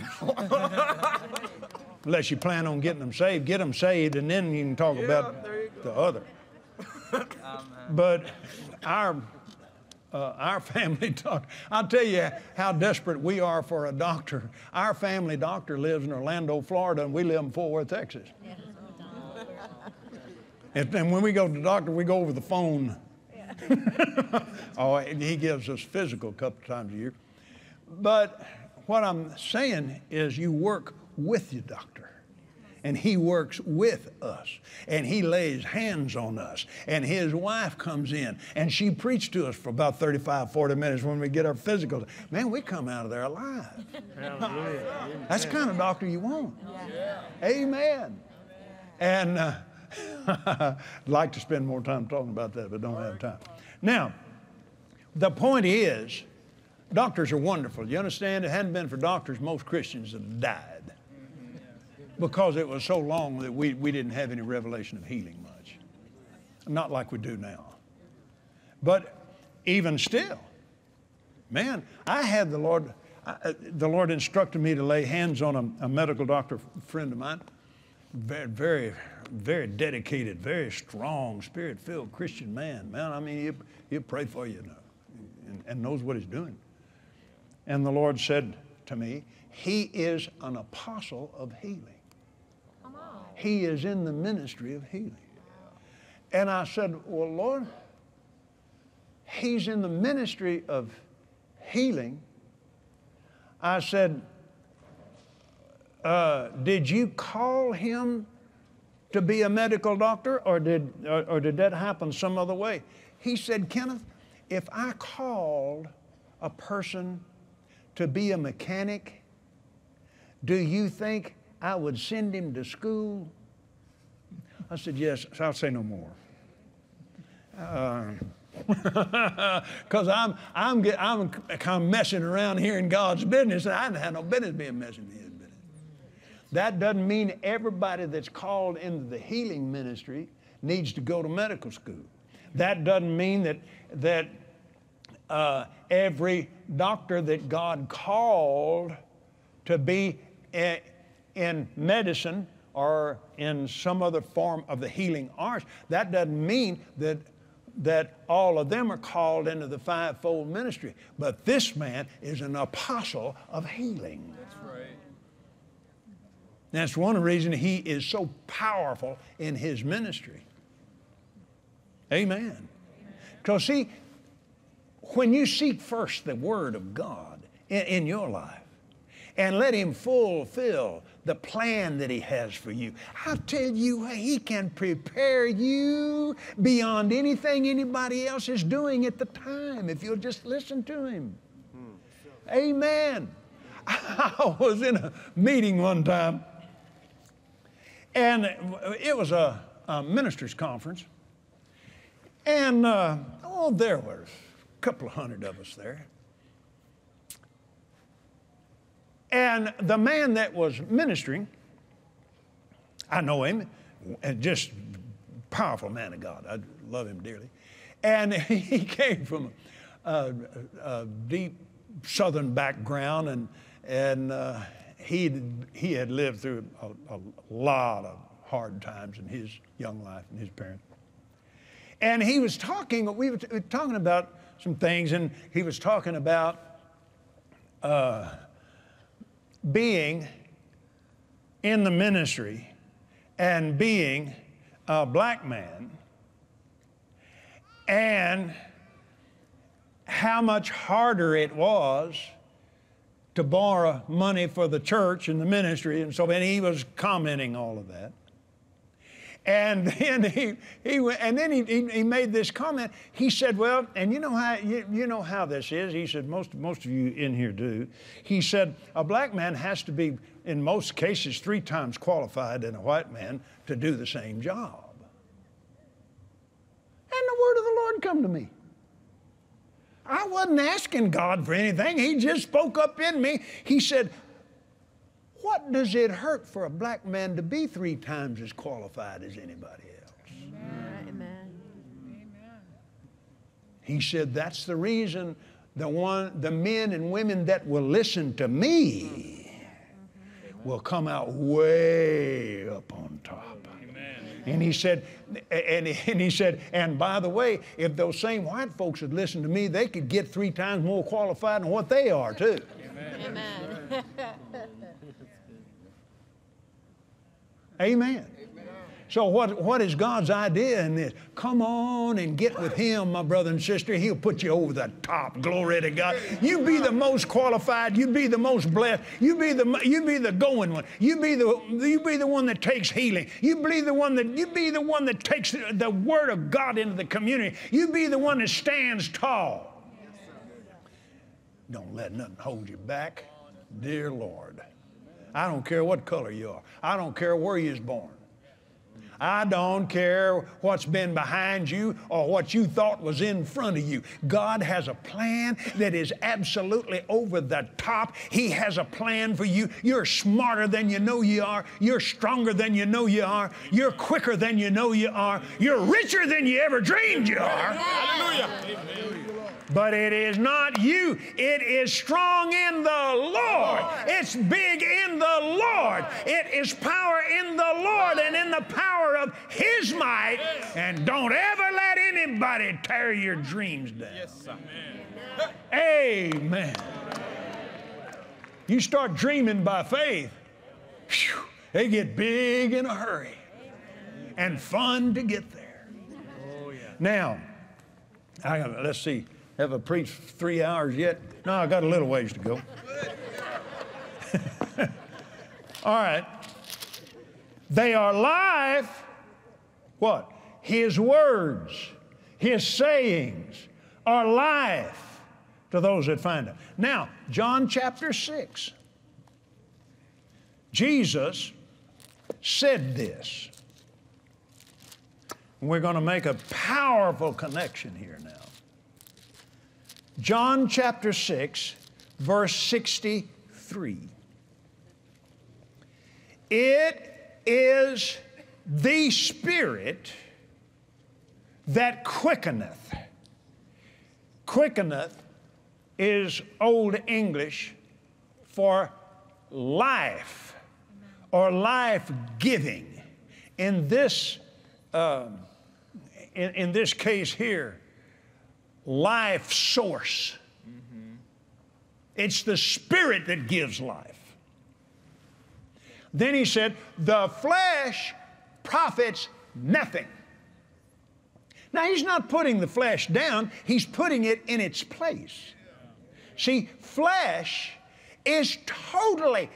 Unless you plan on getting them saved, get them saved, and then you can talk about the other. But our family doctor, I'll tell you how desperate we are for a doctor. Our family doctor lives in Orlando, Florida, and we live in Fort Worth, Texas. Yeah. And when we go to the doctor, we go over the phone. Yeah. Oh, he gives us physical a couple of times a year. But what I'm saying is you work with your doctor. And he works with us. And he lays hands on us. And his wife comes in. And she preached to us for about 35, 40 minutes when we get our physicals. Man, we come out of there alive. That's the kind of doctor you want. Yeah. Amen. And I'd like to spend more time talking about that, but don't have time. Now, the point is, doctors are wonderful. You understand? If it hadn't been for doctors, most Christians would have died because it was so long that we didn't have any revelation of healing much. Not like we do now. But even still, man, I had the Lord instructed me to lay hands on a medical doctor friend of mine, very, very, very dedicated, very strong, spirit-filled Christian man. Man, I mean, he'll pray for you now and knows what he's doing. And the Lord said to me, he is an apostle of healing. He is in the ministry of healing. And I said, well, Lord, he's in the ministry of healing. I said, did you call him to be a medical doctor, or did that happen some other way? He said, Kenneth, if I called a person to be a mechanic, do you think I would send him to school? I said, yes. So I'll say no more. Because I'm kind of messing around here in God's business, and I didn't have no business being messing in His business. That doesn't mean everybody that's called into the healing ministry needs to go to medical school. That doesn't mean that every doctor that God called to be in medicine or in some other form of the healing arts, that doesn't mean that all of them are called into the fivefold ministry. But this man is an apostle of healing. That's right. That's one reason he is so powerful in his ministry. Amen. Because see, when you seek first the Word of God in your life and let Him fulfill the plan that He has for you, I tell you, He can prepare you beyond anything anybody else is doing at the time if you'll just listen to Him. Amen. I was in a meeting one time, and it was a minister's conference, and there were a couple of hundred of us there. And the man that was ministering, I know him, and just powerful man of God. I love him dearly. And he came from a deep Southern background, and he had lived through a lot of hard times in his young life and his parents. And he was talking, we were talking about some things, and he was talking about being in the ministry and being a black man, and how much harder it was to borrow money for the church and the ministry, and so, and he was commenting all of that. And then he made this comment. He said, well, and you know how this is. He said, most of you in here do. He said, a black man has to be, in most cases, 3 times qualified than a white man to do the same job. And the word of the Lord come to me. I wasn't asking God for anything. He just spoke up in me. He said, what does it hurt for a black man to be 3 times as qualified as anybody else? Amen. Amen. He said, that's the reason the men and women that will listen to me will come out way up on top. Amen. And he said, and by the way, if those same white folks would listen to me, they could get 3 times more qualified than what they are too. Amen. Amen. Amen. So what is God's idea in this? Come on and get with Him, my brother and sister. He'll put you over the top. Glory to God. You be the most qualified. You be the most blessed. You be the going one. You be the one that takes healing. You be the one that takes the Word of God into the community. You be the one that stands tall. Don't let nothing hold you back, dear Lord. I don't care what color you are. I don't care where you was born. I don't care what's been behind you or what you thought was in front of you. God has a plan that is absolutely over the top. He has a plan for you. You're smarter than you know you are. You're stronger than you know you are. You're quicker than you know you are. You're richer than you ever dreamed you are. Hallelujah. But it is not you. It is strong in the Lord. It's big in the Lord. It is power in the Lord and in the power of His might. And don't ever let anybody tear your dreams down. Yes, sir. Amen. You start dreaming by faith, whew, they get big in a hurry and fun to get there. Oh, yeah. Now, let's see. Have I preached 3 hours yet? No, I got a little ways to go. All right. They are life. What? His words, His sayings are life to those that find Him. Now, John chapter 6. Jesus said this. We're going to make a powerful connection here now. John chapter 6, verse 63. It is the Spirit that quickeneth. Quickeneth is Old English for life or life-giving. In this case here, life source. It's the Spirit that gives life. Then he said, the flesh profits nothing. Now, he's not putting the flesh down, he's putting it in its place. See, flesh is totally,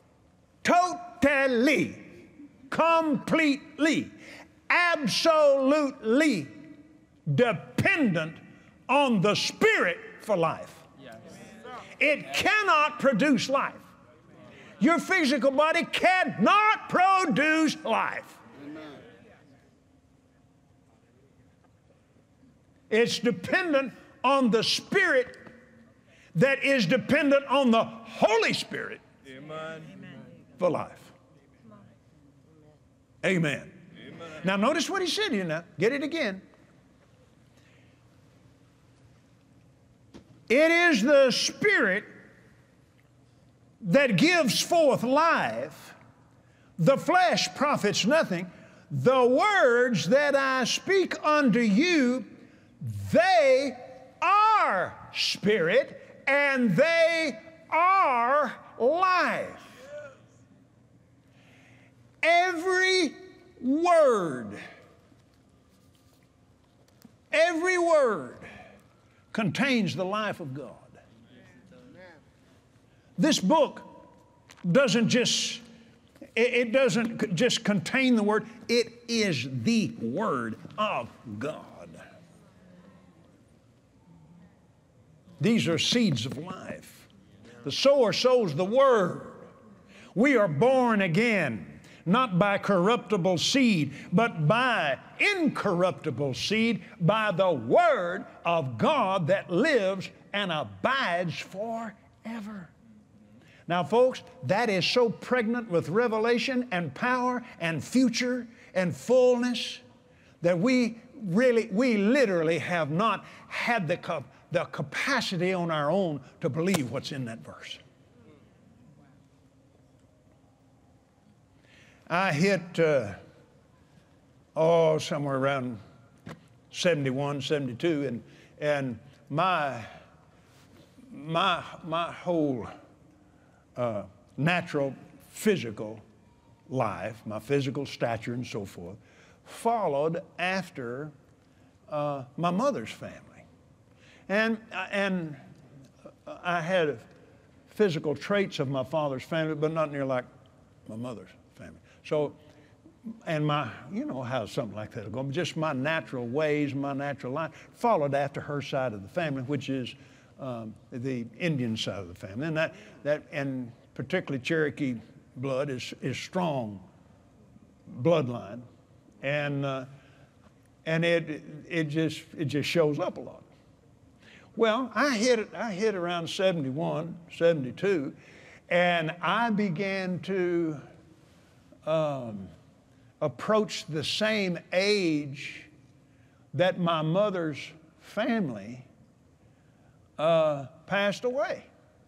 completely, absolutely dependent on the Spirit for life. Yes. It cannot produce life. Your physical body cannot produce life. Amen. It's dependent on the Spirit that is dependent on the Holy Spirit. Amen. For life. Amen. Amen. Now notice what he said here now. Get it again. It is the Spirit that gives forth life. The flesh profits nothing. The words that I speak unto you, they are spirit and they are life. Every word contains the life of God. This book doesn't just contain the Word, it is the Word of God. These are seeds of life. The sower sows the Word. We are born again, not by corruptible seed, but by incorruptible seed, by the Word of God that lives and abides forever. Now, folks, that is so pregnant with revelation and power and future and fullness that we literally have not had the capacity on our own to believe what's in that verse. I hit, somewhere around 71, 72, and my whole natural physical life, my physical stature and so forth, followed after my mother's family. And I had physical traits of my father's family, but not near like my mother's family. So, and you know how something like that will go, just my natural ways, my natural life, followed after her side of the family, which is the Indian side of the family. And and particularly Cherokee blood is strong bloodline. and it just shows up a lot. Well, I hit around 71, 72, and I began to approach the same age that my mother's family passed away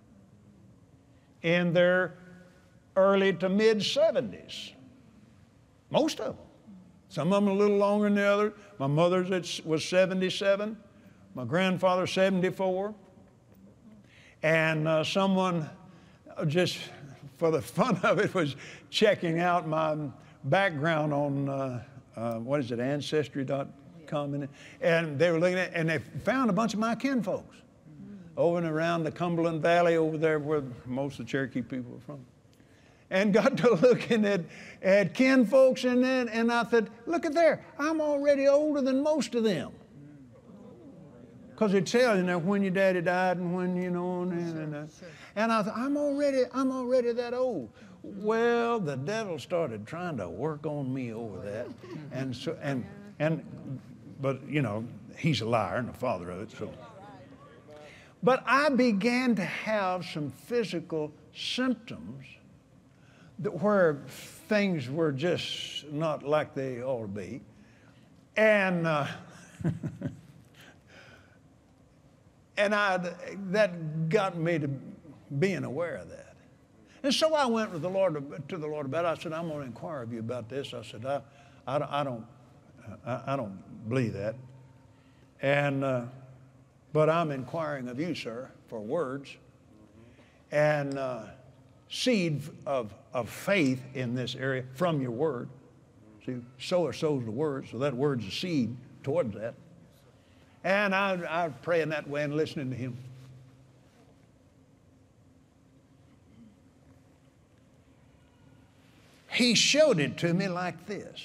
in their early to mid 70s. Most of them. Some of them a little longer than the others. My mother's was 77. My grandfather 74. And someone just for the fun of it was checking out my background on, what is it, Ancestry.com. And they were looking at, and they found a bunch of my kinfolks over and around the Cumberland Valley over there where most of the Cherokee people are from. And got to looking at kinfolks and I thought, look at there, I'm already older than most of them. Because it tells you when your daddy died and when, and I thought, I'm already that old. Well, the devil started trying to work on me over that. But he's a liar and the father of it, so. But I began to have some physical symptoms where things were just not like they ought to be. And that got me to being aware of that. And so I went to the Lord about it. I said, I'm going to inquire of you about this. I said, I don't believe that. And but I'm inquiring of you, sir, for words and seed of faith in this area from your word. See, sower sows the word, so that word's a seed towards that. And I pray in that way and listening to him. He showed it to me like this.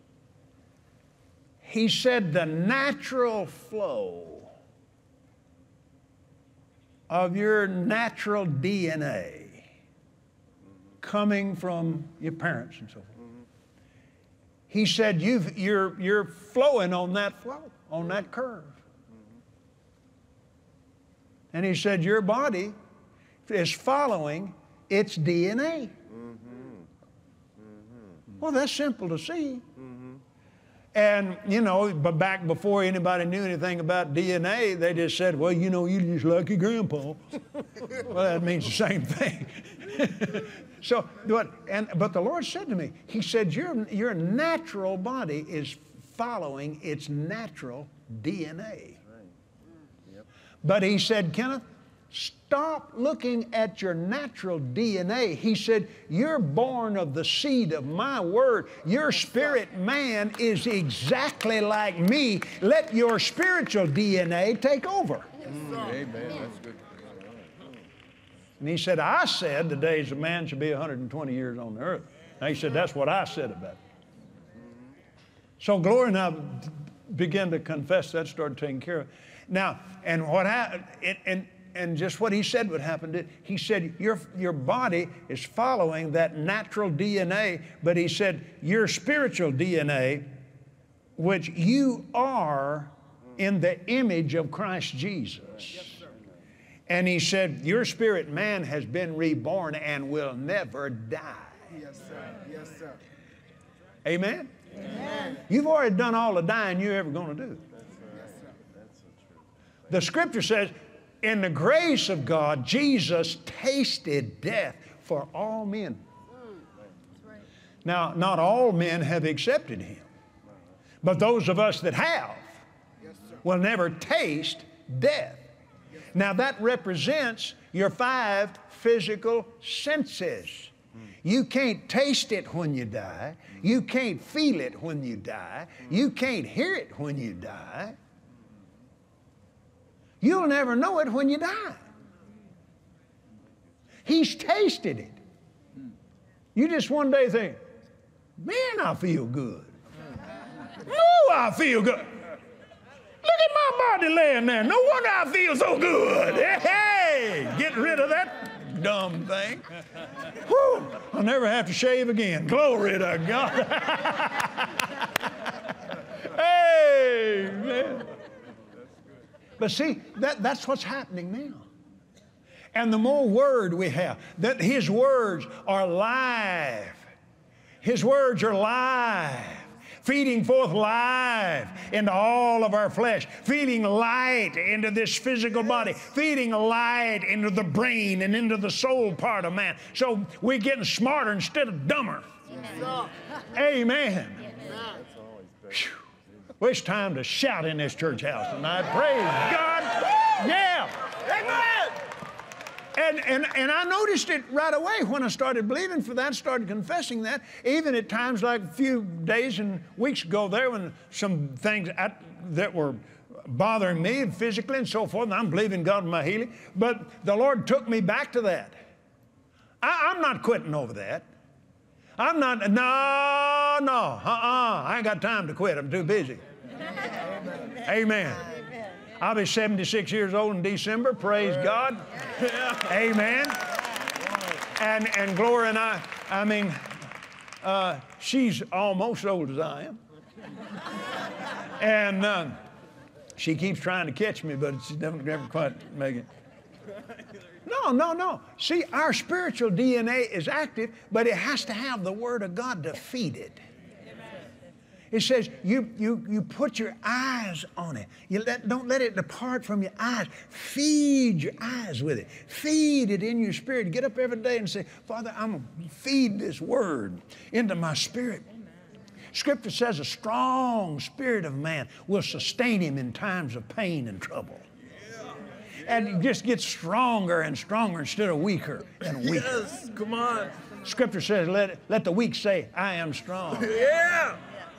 He said the natural flow of your natural DNA coming from your parents and so forth. He said you're flowing on that flow, on that curve. And he said your body is following its DNA. Well, that's simple to see. And, but back before anybody knew anything about DNA, they just said, well, you just like your grandpa. Well, that means the same thing. So, but the Lord said to me, he said, your natural body is following its natural DNA. Right. Yep. But he said, Kenneth, stop looking at your natural DNA. He said, you're born of the seed of my word. Your spirit man is exactly like me. Let your spiritual DNA take over. Amen. That's good. And he said, I said the days of man should be 120 years on the earth. And he said, that's what I said about it. So Gloria and I began to confess that, started taking care of it. Now, and what happened, and just what he said would happen. He said, your body is following that natural DNA, but he said, your spiritual DNA, which you are in the image of Christ Jesus. Yes, sir. And he said, your spirit man has been reborn and will never die. Yes, sir. Yes, sir. Amen? Amen. You've already done all the dying you're ever going to do. That's right. Yes, sir. That's so true. The scripture says, in the grace of God, Jesus tasted death for all men. Right. Now, not all men have accepted him, but those of us that have will never taste death. Now, that represents your 5 physical senses. You can't taste it when you die. You can't feel it when you die. You can't hear it when you die. You'll never know it when you die. He's tasted it. You just one day think, man, I feel good. Oh, I feel good. Look at my body laying there. No wonder I feel so good. Hey, get rid of that dumb thing. Whew, I'll never have to shave again. Glory to God. But see, that's what's happening now. And the more word we have, that His words are live. His words are live, feeding forth life into all of our flesh, feeding light into this physical body, feeding light into the brain and into the soul part of man. So we're getting smarter instead of dumber. Amen. Whew. Well, it's time to shout in this church house tonight. Praise God. Yeah. And I noticed it right away when I started believing for that, started confessing that, even at times like a few days and weeks ago there when some things that were bothering me physically and so forth, and I'm believing God for my healing, but the Lord took me back to that. I'm not quitting over that. I'm not, I ain't got time to quit. I'm too busy. Amen. I'll be 76 years old in December. Praise God. Amen. And Gloria and I mean, she's almost as old as I am. And she keeps trying to catch me, but she never quite make it. No. See, our spiritual DNA is active, but it has to have the Word of God to feed it. It says you put your eyes on it. Don't let it depart from your eyes. Feed your eyes with it. Feed it in your spirit. Get up every day and say, Father, I'm going to feed this Word into my spirit. Scripture says a strong spirit of man will sustain him in times of pain and trouble. And it just gets stronger and stronger instead of weaker and weaker. Yes, come on. Scripture says, let the weak say, I am strong. Yeah.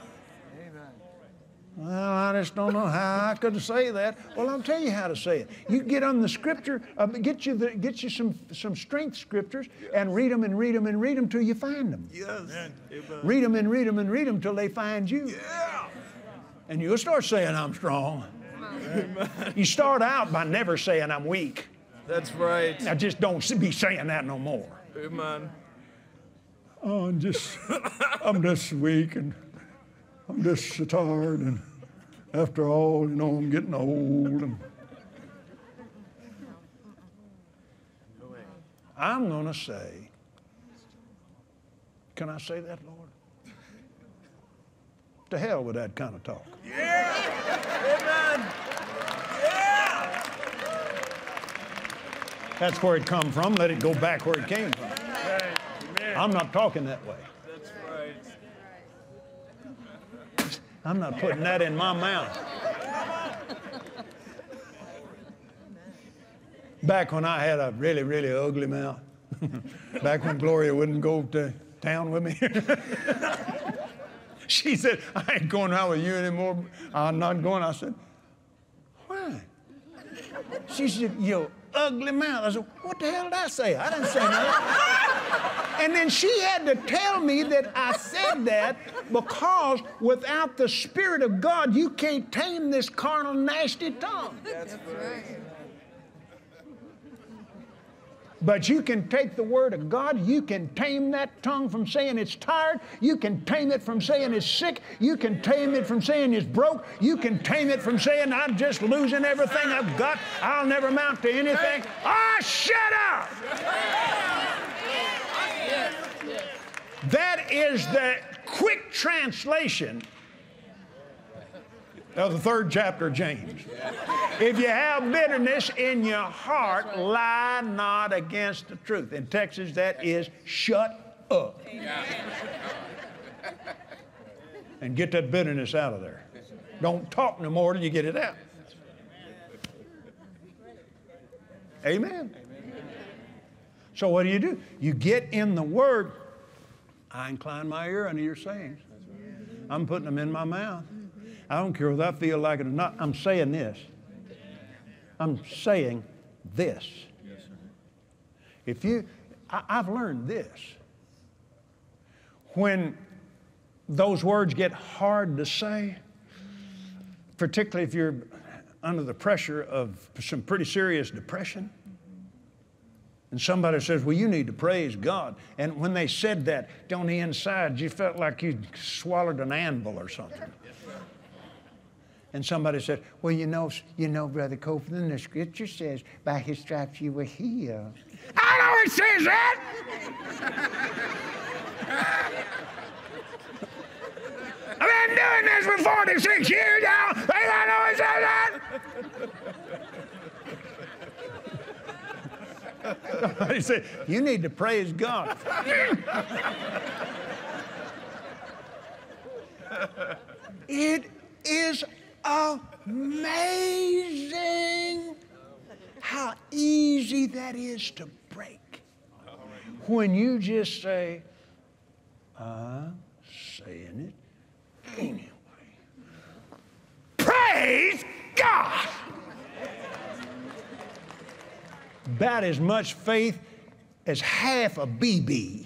Well, I just don't know how I could say that. Well, I'll tell you how to say it. You get on the Scripture, get you some strength Scriptures, and read them and read them and read them till you find them. Yes. Amen. Read them and read them and read them till they find you. Yeah. And you'll start saying, I'm strong. Amen. You start out by never saying, I'm weak. That's right. Now just don't be saying that no more. Amen. Oh, I'm just weak and I'm just so tired, and after all, I'm getting old. And I'm going to say, can I say that, Lord? To hell with that kind of talk. Yeah. Amen. Yeah. That's where it come from. Let it go back where it came from. Amen. I'm not talking that way. That's right. I'm not putting that in my mouth. Back when I had a really, really ugly mouth. Back when Gloria wouldn't go to town with me. She said, I ain't going out with you anymore. I'm not going. I said, why? She said, you ugly mouth. I said, what the hell did I say? I didn't say nothing. And then she had to tell me that I said that because without the Spirit of God, you can't tame this carnal, nasty tongue. That's right. But you can take the Word of God, you can tame that tongue from saying it's tired, you can tame it from saying it's sick, you can tame it from saying it's broke, you can tame it from saying I'm just losing everything I've got, I'll never amount to anything. Ah, shut up! That is the quick translation of the 3rd chapter of James. If you have bitterness in your heart, lie not against the truth. In Texas, that is shut up. And get that bitterness out of there. Don't talk no more till you get it out. Amen. So what do? You get in the Word. I incline my ear unto your sayings. I'm putting them in my mouth. I don't care whether I feel like it or not. I'm saying this. I'm saying this. I've learned this. When those words get hard to say, particularly if you're under the pressure of some pretty serious depression, and somebody says, well, you need to praise God. And when they said that, on the inside, you felt like you'd swallowed an anvil or something. And somebody said, well, you know, Brother Copeland, the scripture says, by his stripes you were healed. I know it says that. I've been doing this for 46 years now. I know it says that. Somebody said, you need to praise God. It is amazing how easy that is to break. When you just say, I'm saying it anyway. Praise God! About as much faith as half a BB.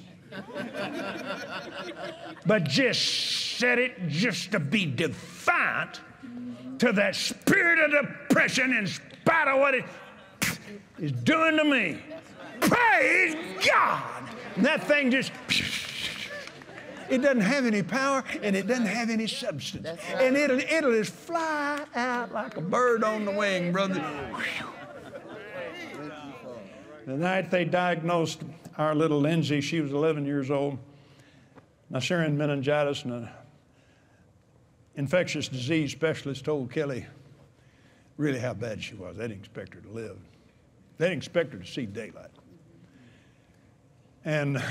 But just said it just to be defiant to that spirit of depression in spite of what it is doing to me. Praise God! And that thing just, it doesn't have any power and it doesn't have any substance. Right. And it'll just fly out like a bird on the wing, brother. The night they diagnosed our little Lindsay, she was 11 years old, Nigerian meningitis, and an infectious disease specialist told Kelly really how bad she was. They didn't expect her to live. They didn't expect her to see daylight. And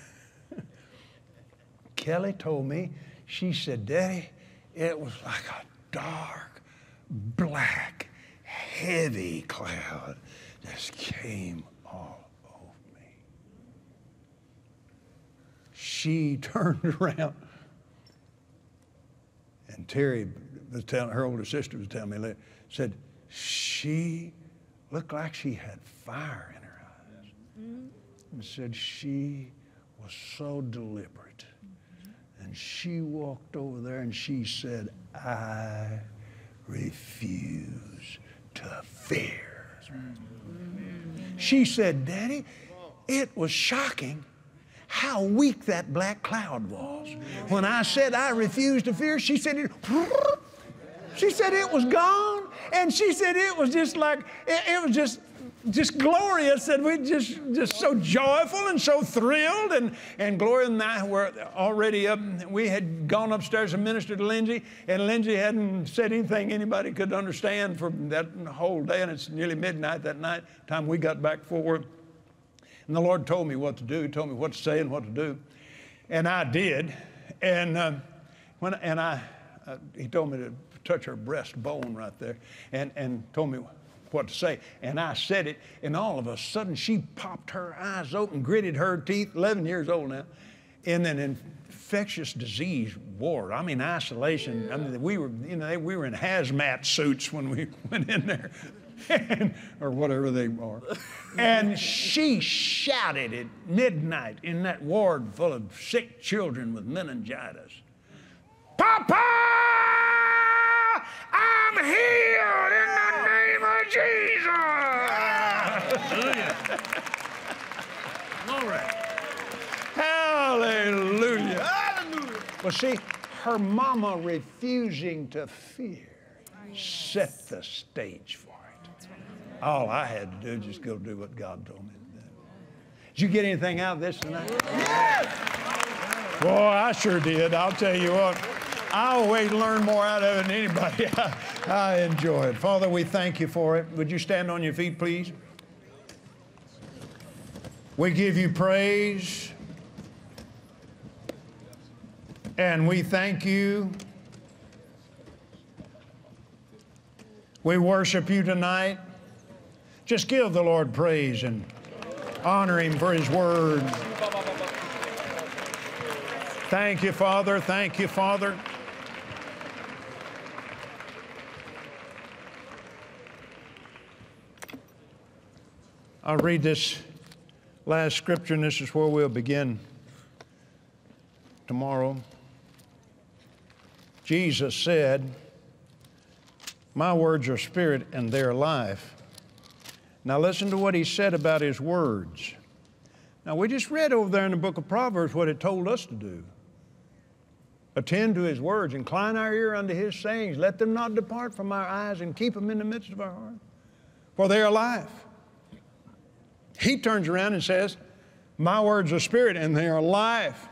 Kelly told me, she said, Daddy, it was like a dark, black, heavy cloud just came all over me. She turned around, and Terry was telling, her older sister was telling me, said, she looked like she had fire in her eyes. And said she was so deliberate. And she walked over there and she said, I refuse to fear. She said, Daddy, it was shocking how weak that black cloud was. When I said I refused to fear, she said it was gone. And she said it was just like, it was just glorious, that we just so joyful and so thrilled. And Gloria and I were already up. We had gone upstairs and ministered to Lindsay, and Lindsay hadn't said anything anybody could understand for that whole day. And it's nearly midnight that night, time we got back forward. And the Lord told me what to do. He told me what to say and what to do. And I did. And he told me to touch her breastbone right there and told me what to say. And I said it, and all of a sudden she popped her eyes open, gritted her teeth, 11 years old now, in an infectious disease ward. I mean, isolation. I mean, we were in hazmat suits when we went in there. Or whatever they are. And she shouted at midnight in that ward full of sick children with meningitis, Papa, I'm healed in the name of Jesus. Hallelujah. Glory. Hallelujah. Hallelujah. Well, see, her mama refusing to fear set the stage for it. All I had to do was just go do what God told me to do. Did you get anything out of this tonight? Yes! Boy, I sure did. I'll tell you what. I always learn more out of it than anybody. I enjoy it. Father, we thank you for it. Would you stand on your feet, please? We give you praise. And we thank you. We worship you tonight. Just give the Lord praise and honor him for his word. Thank you, Father. Thank you, Father. I'll read this last scripture, and this is where we'll begin tomorrow. Jesus said, my words are spirit and they're life. Now listen to what he said about his words. Now we just read over there in the book of Proverbs what it told us to do. attend to his words, incline our ear unto his sayings, let them not depart from our eyes, and keep them in the midst of our heart, for they are life. He turns around and says, my words are spirit and they are life.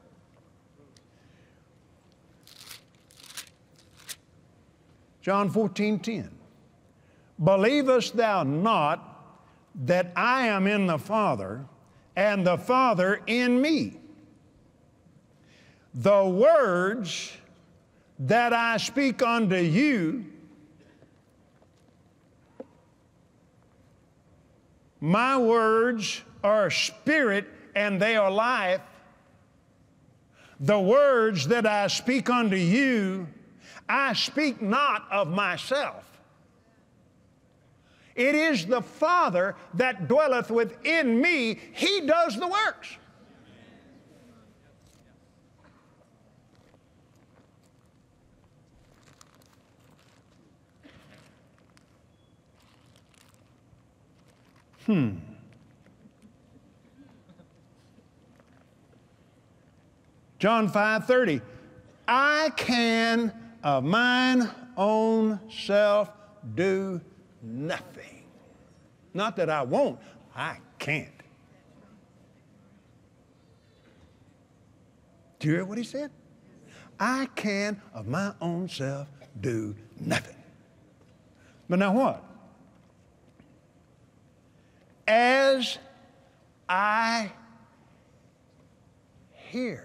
John 14:10. Believest thou not that I am in the Father, and the Father in me? The words that I speak unto you, my words are spirit and they are life. The words that I speak unto you, I speak not of myself. It is the Father that dwelleth within me. He does the works. John 5:30. I can of mine own self do nothing. Not that I won't, I can't. Do you hear what he said? I can of my own self do nothing. But now what? As I hear.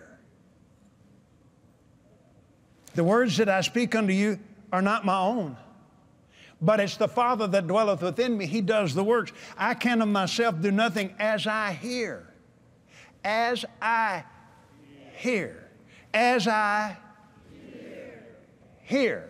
The words that I speak unto you are not my own, but it's the Father that dwelleth within me. He does the works. I can of myself do nothing as I hear. As I hear. As I hear.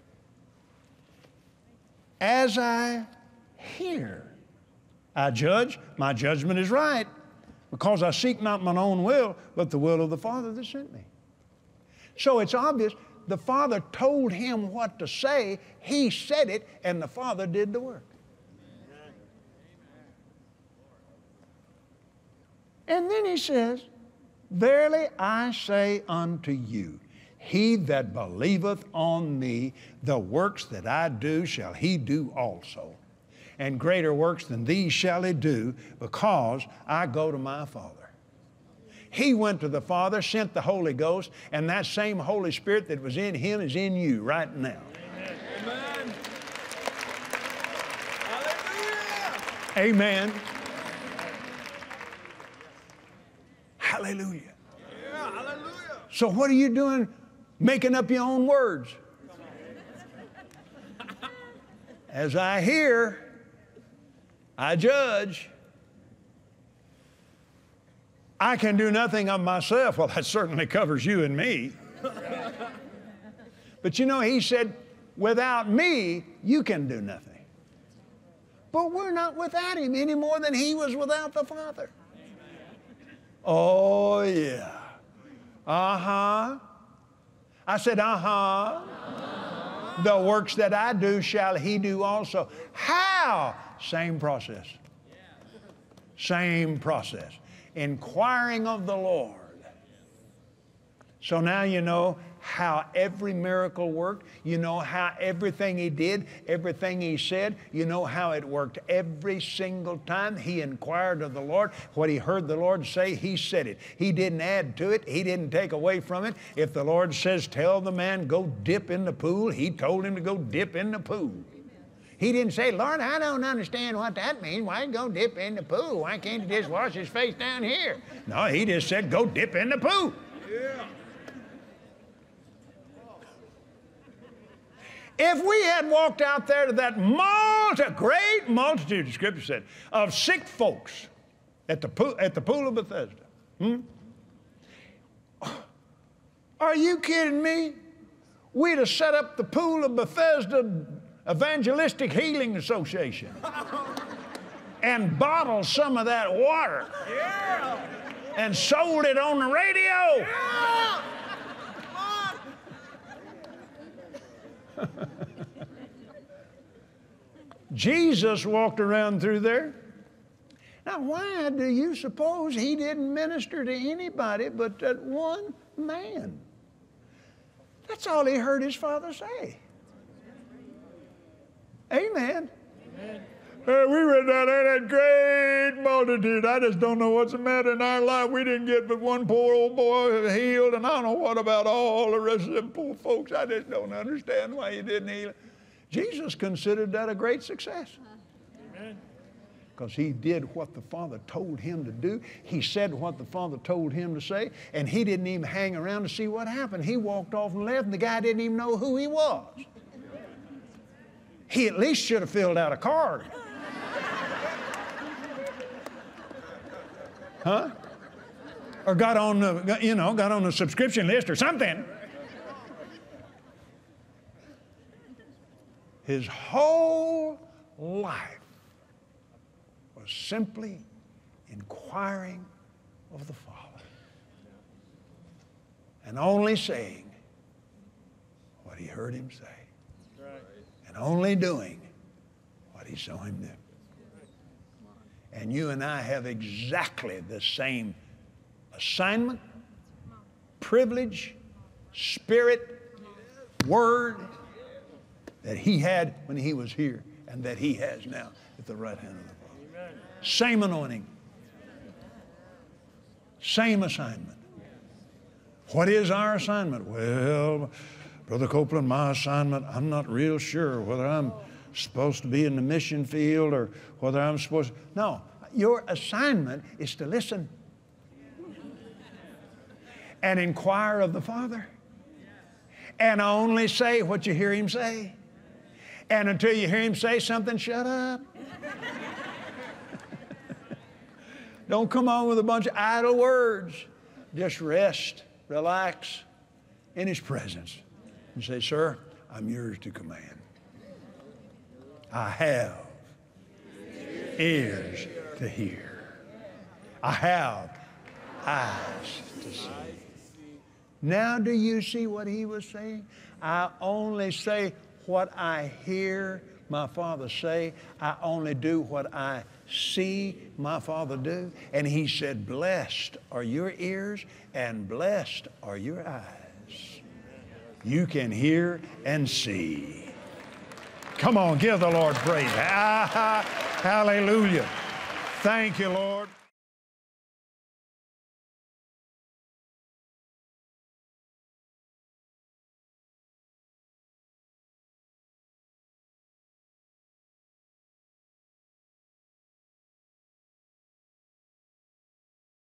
As I hear. I judge, my judgment is right, because I seek not mine own will, but the will of the Father that sent me. So it's obvious the Father told him what to say, he said it, and the Father did the work. And then he says, verily I say unto you, he that believeth on me, the works that I do shall he do also. And greater works than these shall he do, because I go to my Father. He went to the Father, sent the Holy Ghost, and that same Holy Spirit that was in him is in you right now. Amen. Hallelujah. Amen. Hallelujah. Yeah, hallelujah. So what are you doing making up your own words? As I hear, I judge. I can do nothing of myself. Well, that certainly covers you and me. But you know, he said, without me, you can do nothing. But we're not without him any more than he was without the Father. Oh, yeah. Uh-huh. I said, uh-huh. The works that I do shall he do also. How? Same process. Same process. Inquiring of the Lord. So now you know how every miracle worked. You know how everything he did, everything he said, you know how it worked every single time. He inquired of the Lord. What he heard the Lord say, he said it. He didn't add to it. He didn't take away from it. If the Lord says, tell the man, go dip in the pool, he told him to go dip in the pool. He didn't say, Lord, I don't understand what that means. Why go dip in the pool? Why can't he just wash his face down here? No, he just said, go dip in the pool. Yeah. If we had walked out there to that great multitude, the Scripture said, of sick folks at the pool of Bethesda. Are you kidding me? We'd have set up the pool of Bethesda Evangelistic Healing Association and bottled some of that water and sold it on the radio. Jesus walked around through there. Now, why do you suppose he didn't minister to anybody but that one man? That's all he heard his father say. Amen. We went down there, that great multitude. I just don't know what's the matter in our life. We didn't get but one poor old boy healed, and I don't know what about all the rest of them poor folks. I just don't understand why he didn't heal. Jesus considered that a great success. Amen. Because he did what the Father told him to do. He said what the Father told him to say, and he didn't even hang around to see what happened. He walked off and left, and the guy didn't even know who he was. He at least should have filled out a card. Huh? Or got on the subscription list or something. His whole life was simply inquiring of the Father and only saying what he heard him say and only doing what he saw him do. And you and I have exactly the same assignment, privilege, spirit, word that he had when he was here and that he has now at the right hand of the Father. Same anointing. Same assignment. What is our assignment? Well, Brother Copeland, my assignment, I'm not real sure whether I'm supposed to be in the mission field or whether I'm supposed to. No, your assignment is to listen and inquire of the Father and only say what you hear him say. And until you hear him say something, shut up. Don't come on with a bunch of idle words. Just rest, relax in his presence and say, sir, I'm yours to command. I have ears to hear. I have eyes to see. Now do you see what he was saying? I only say what I hear my Father say. I only do what I see my Father do. And he said, blessed are your ears and blessed are your eyes. You can hear and see. Come on, give the Lord praise. Hallelujah. Thank you, Lord.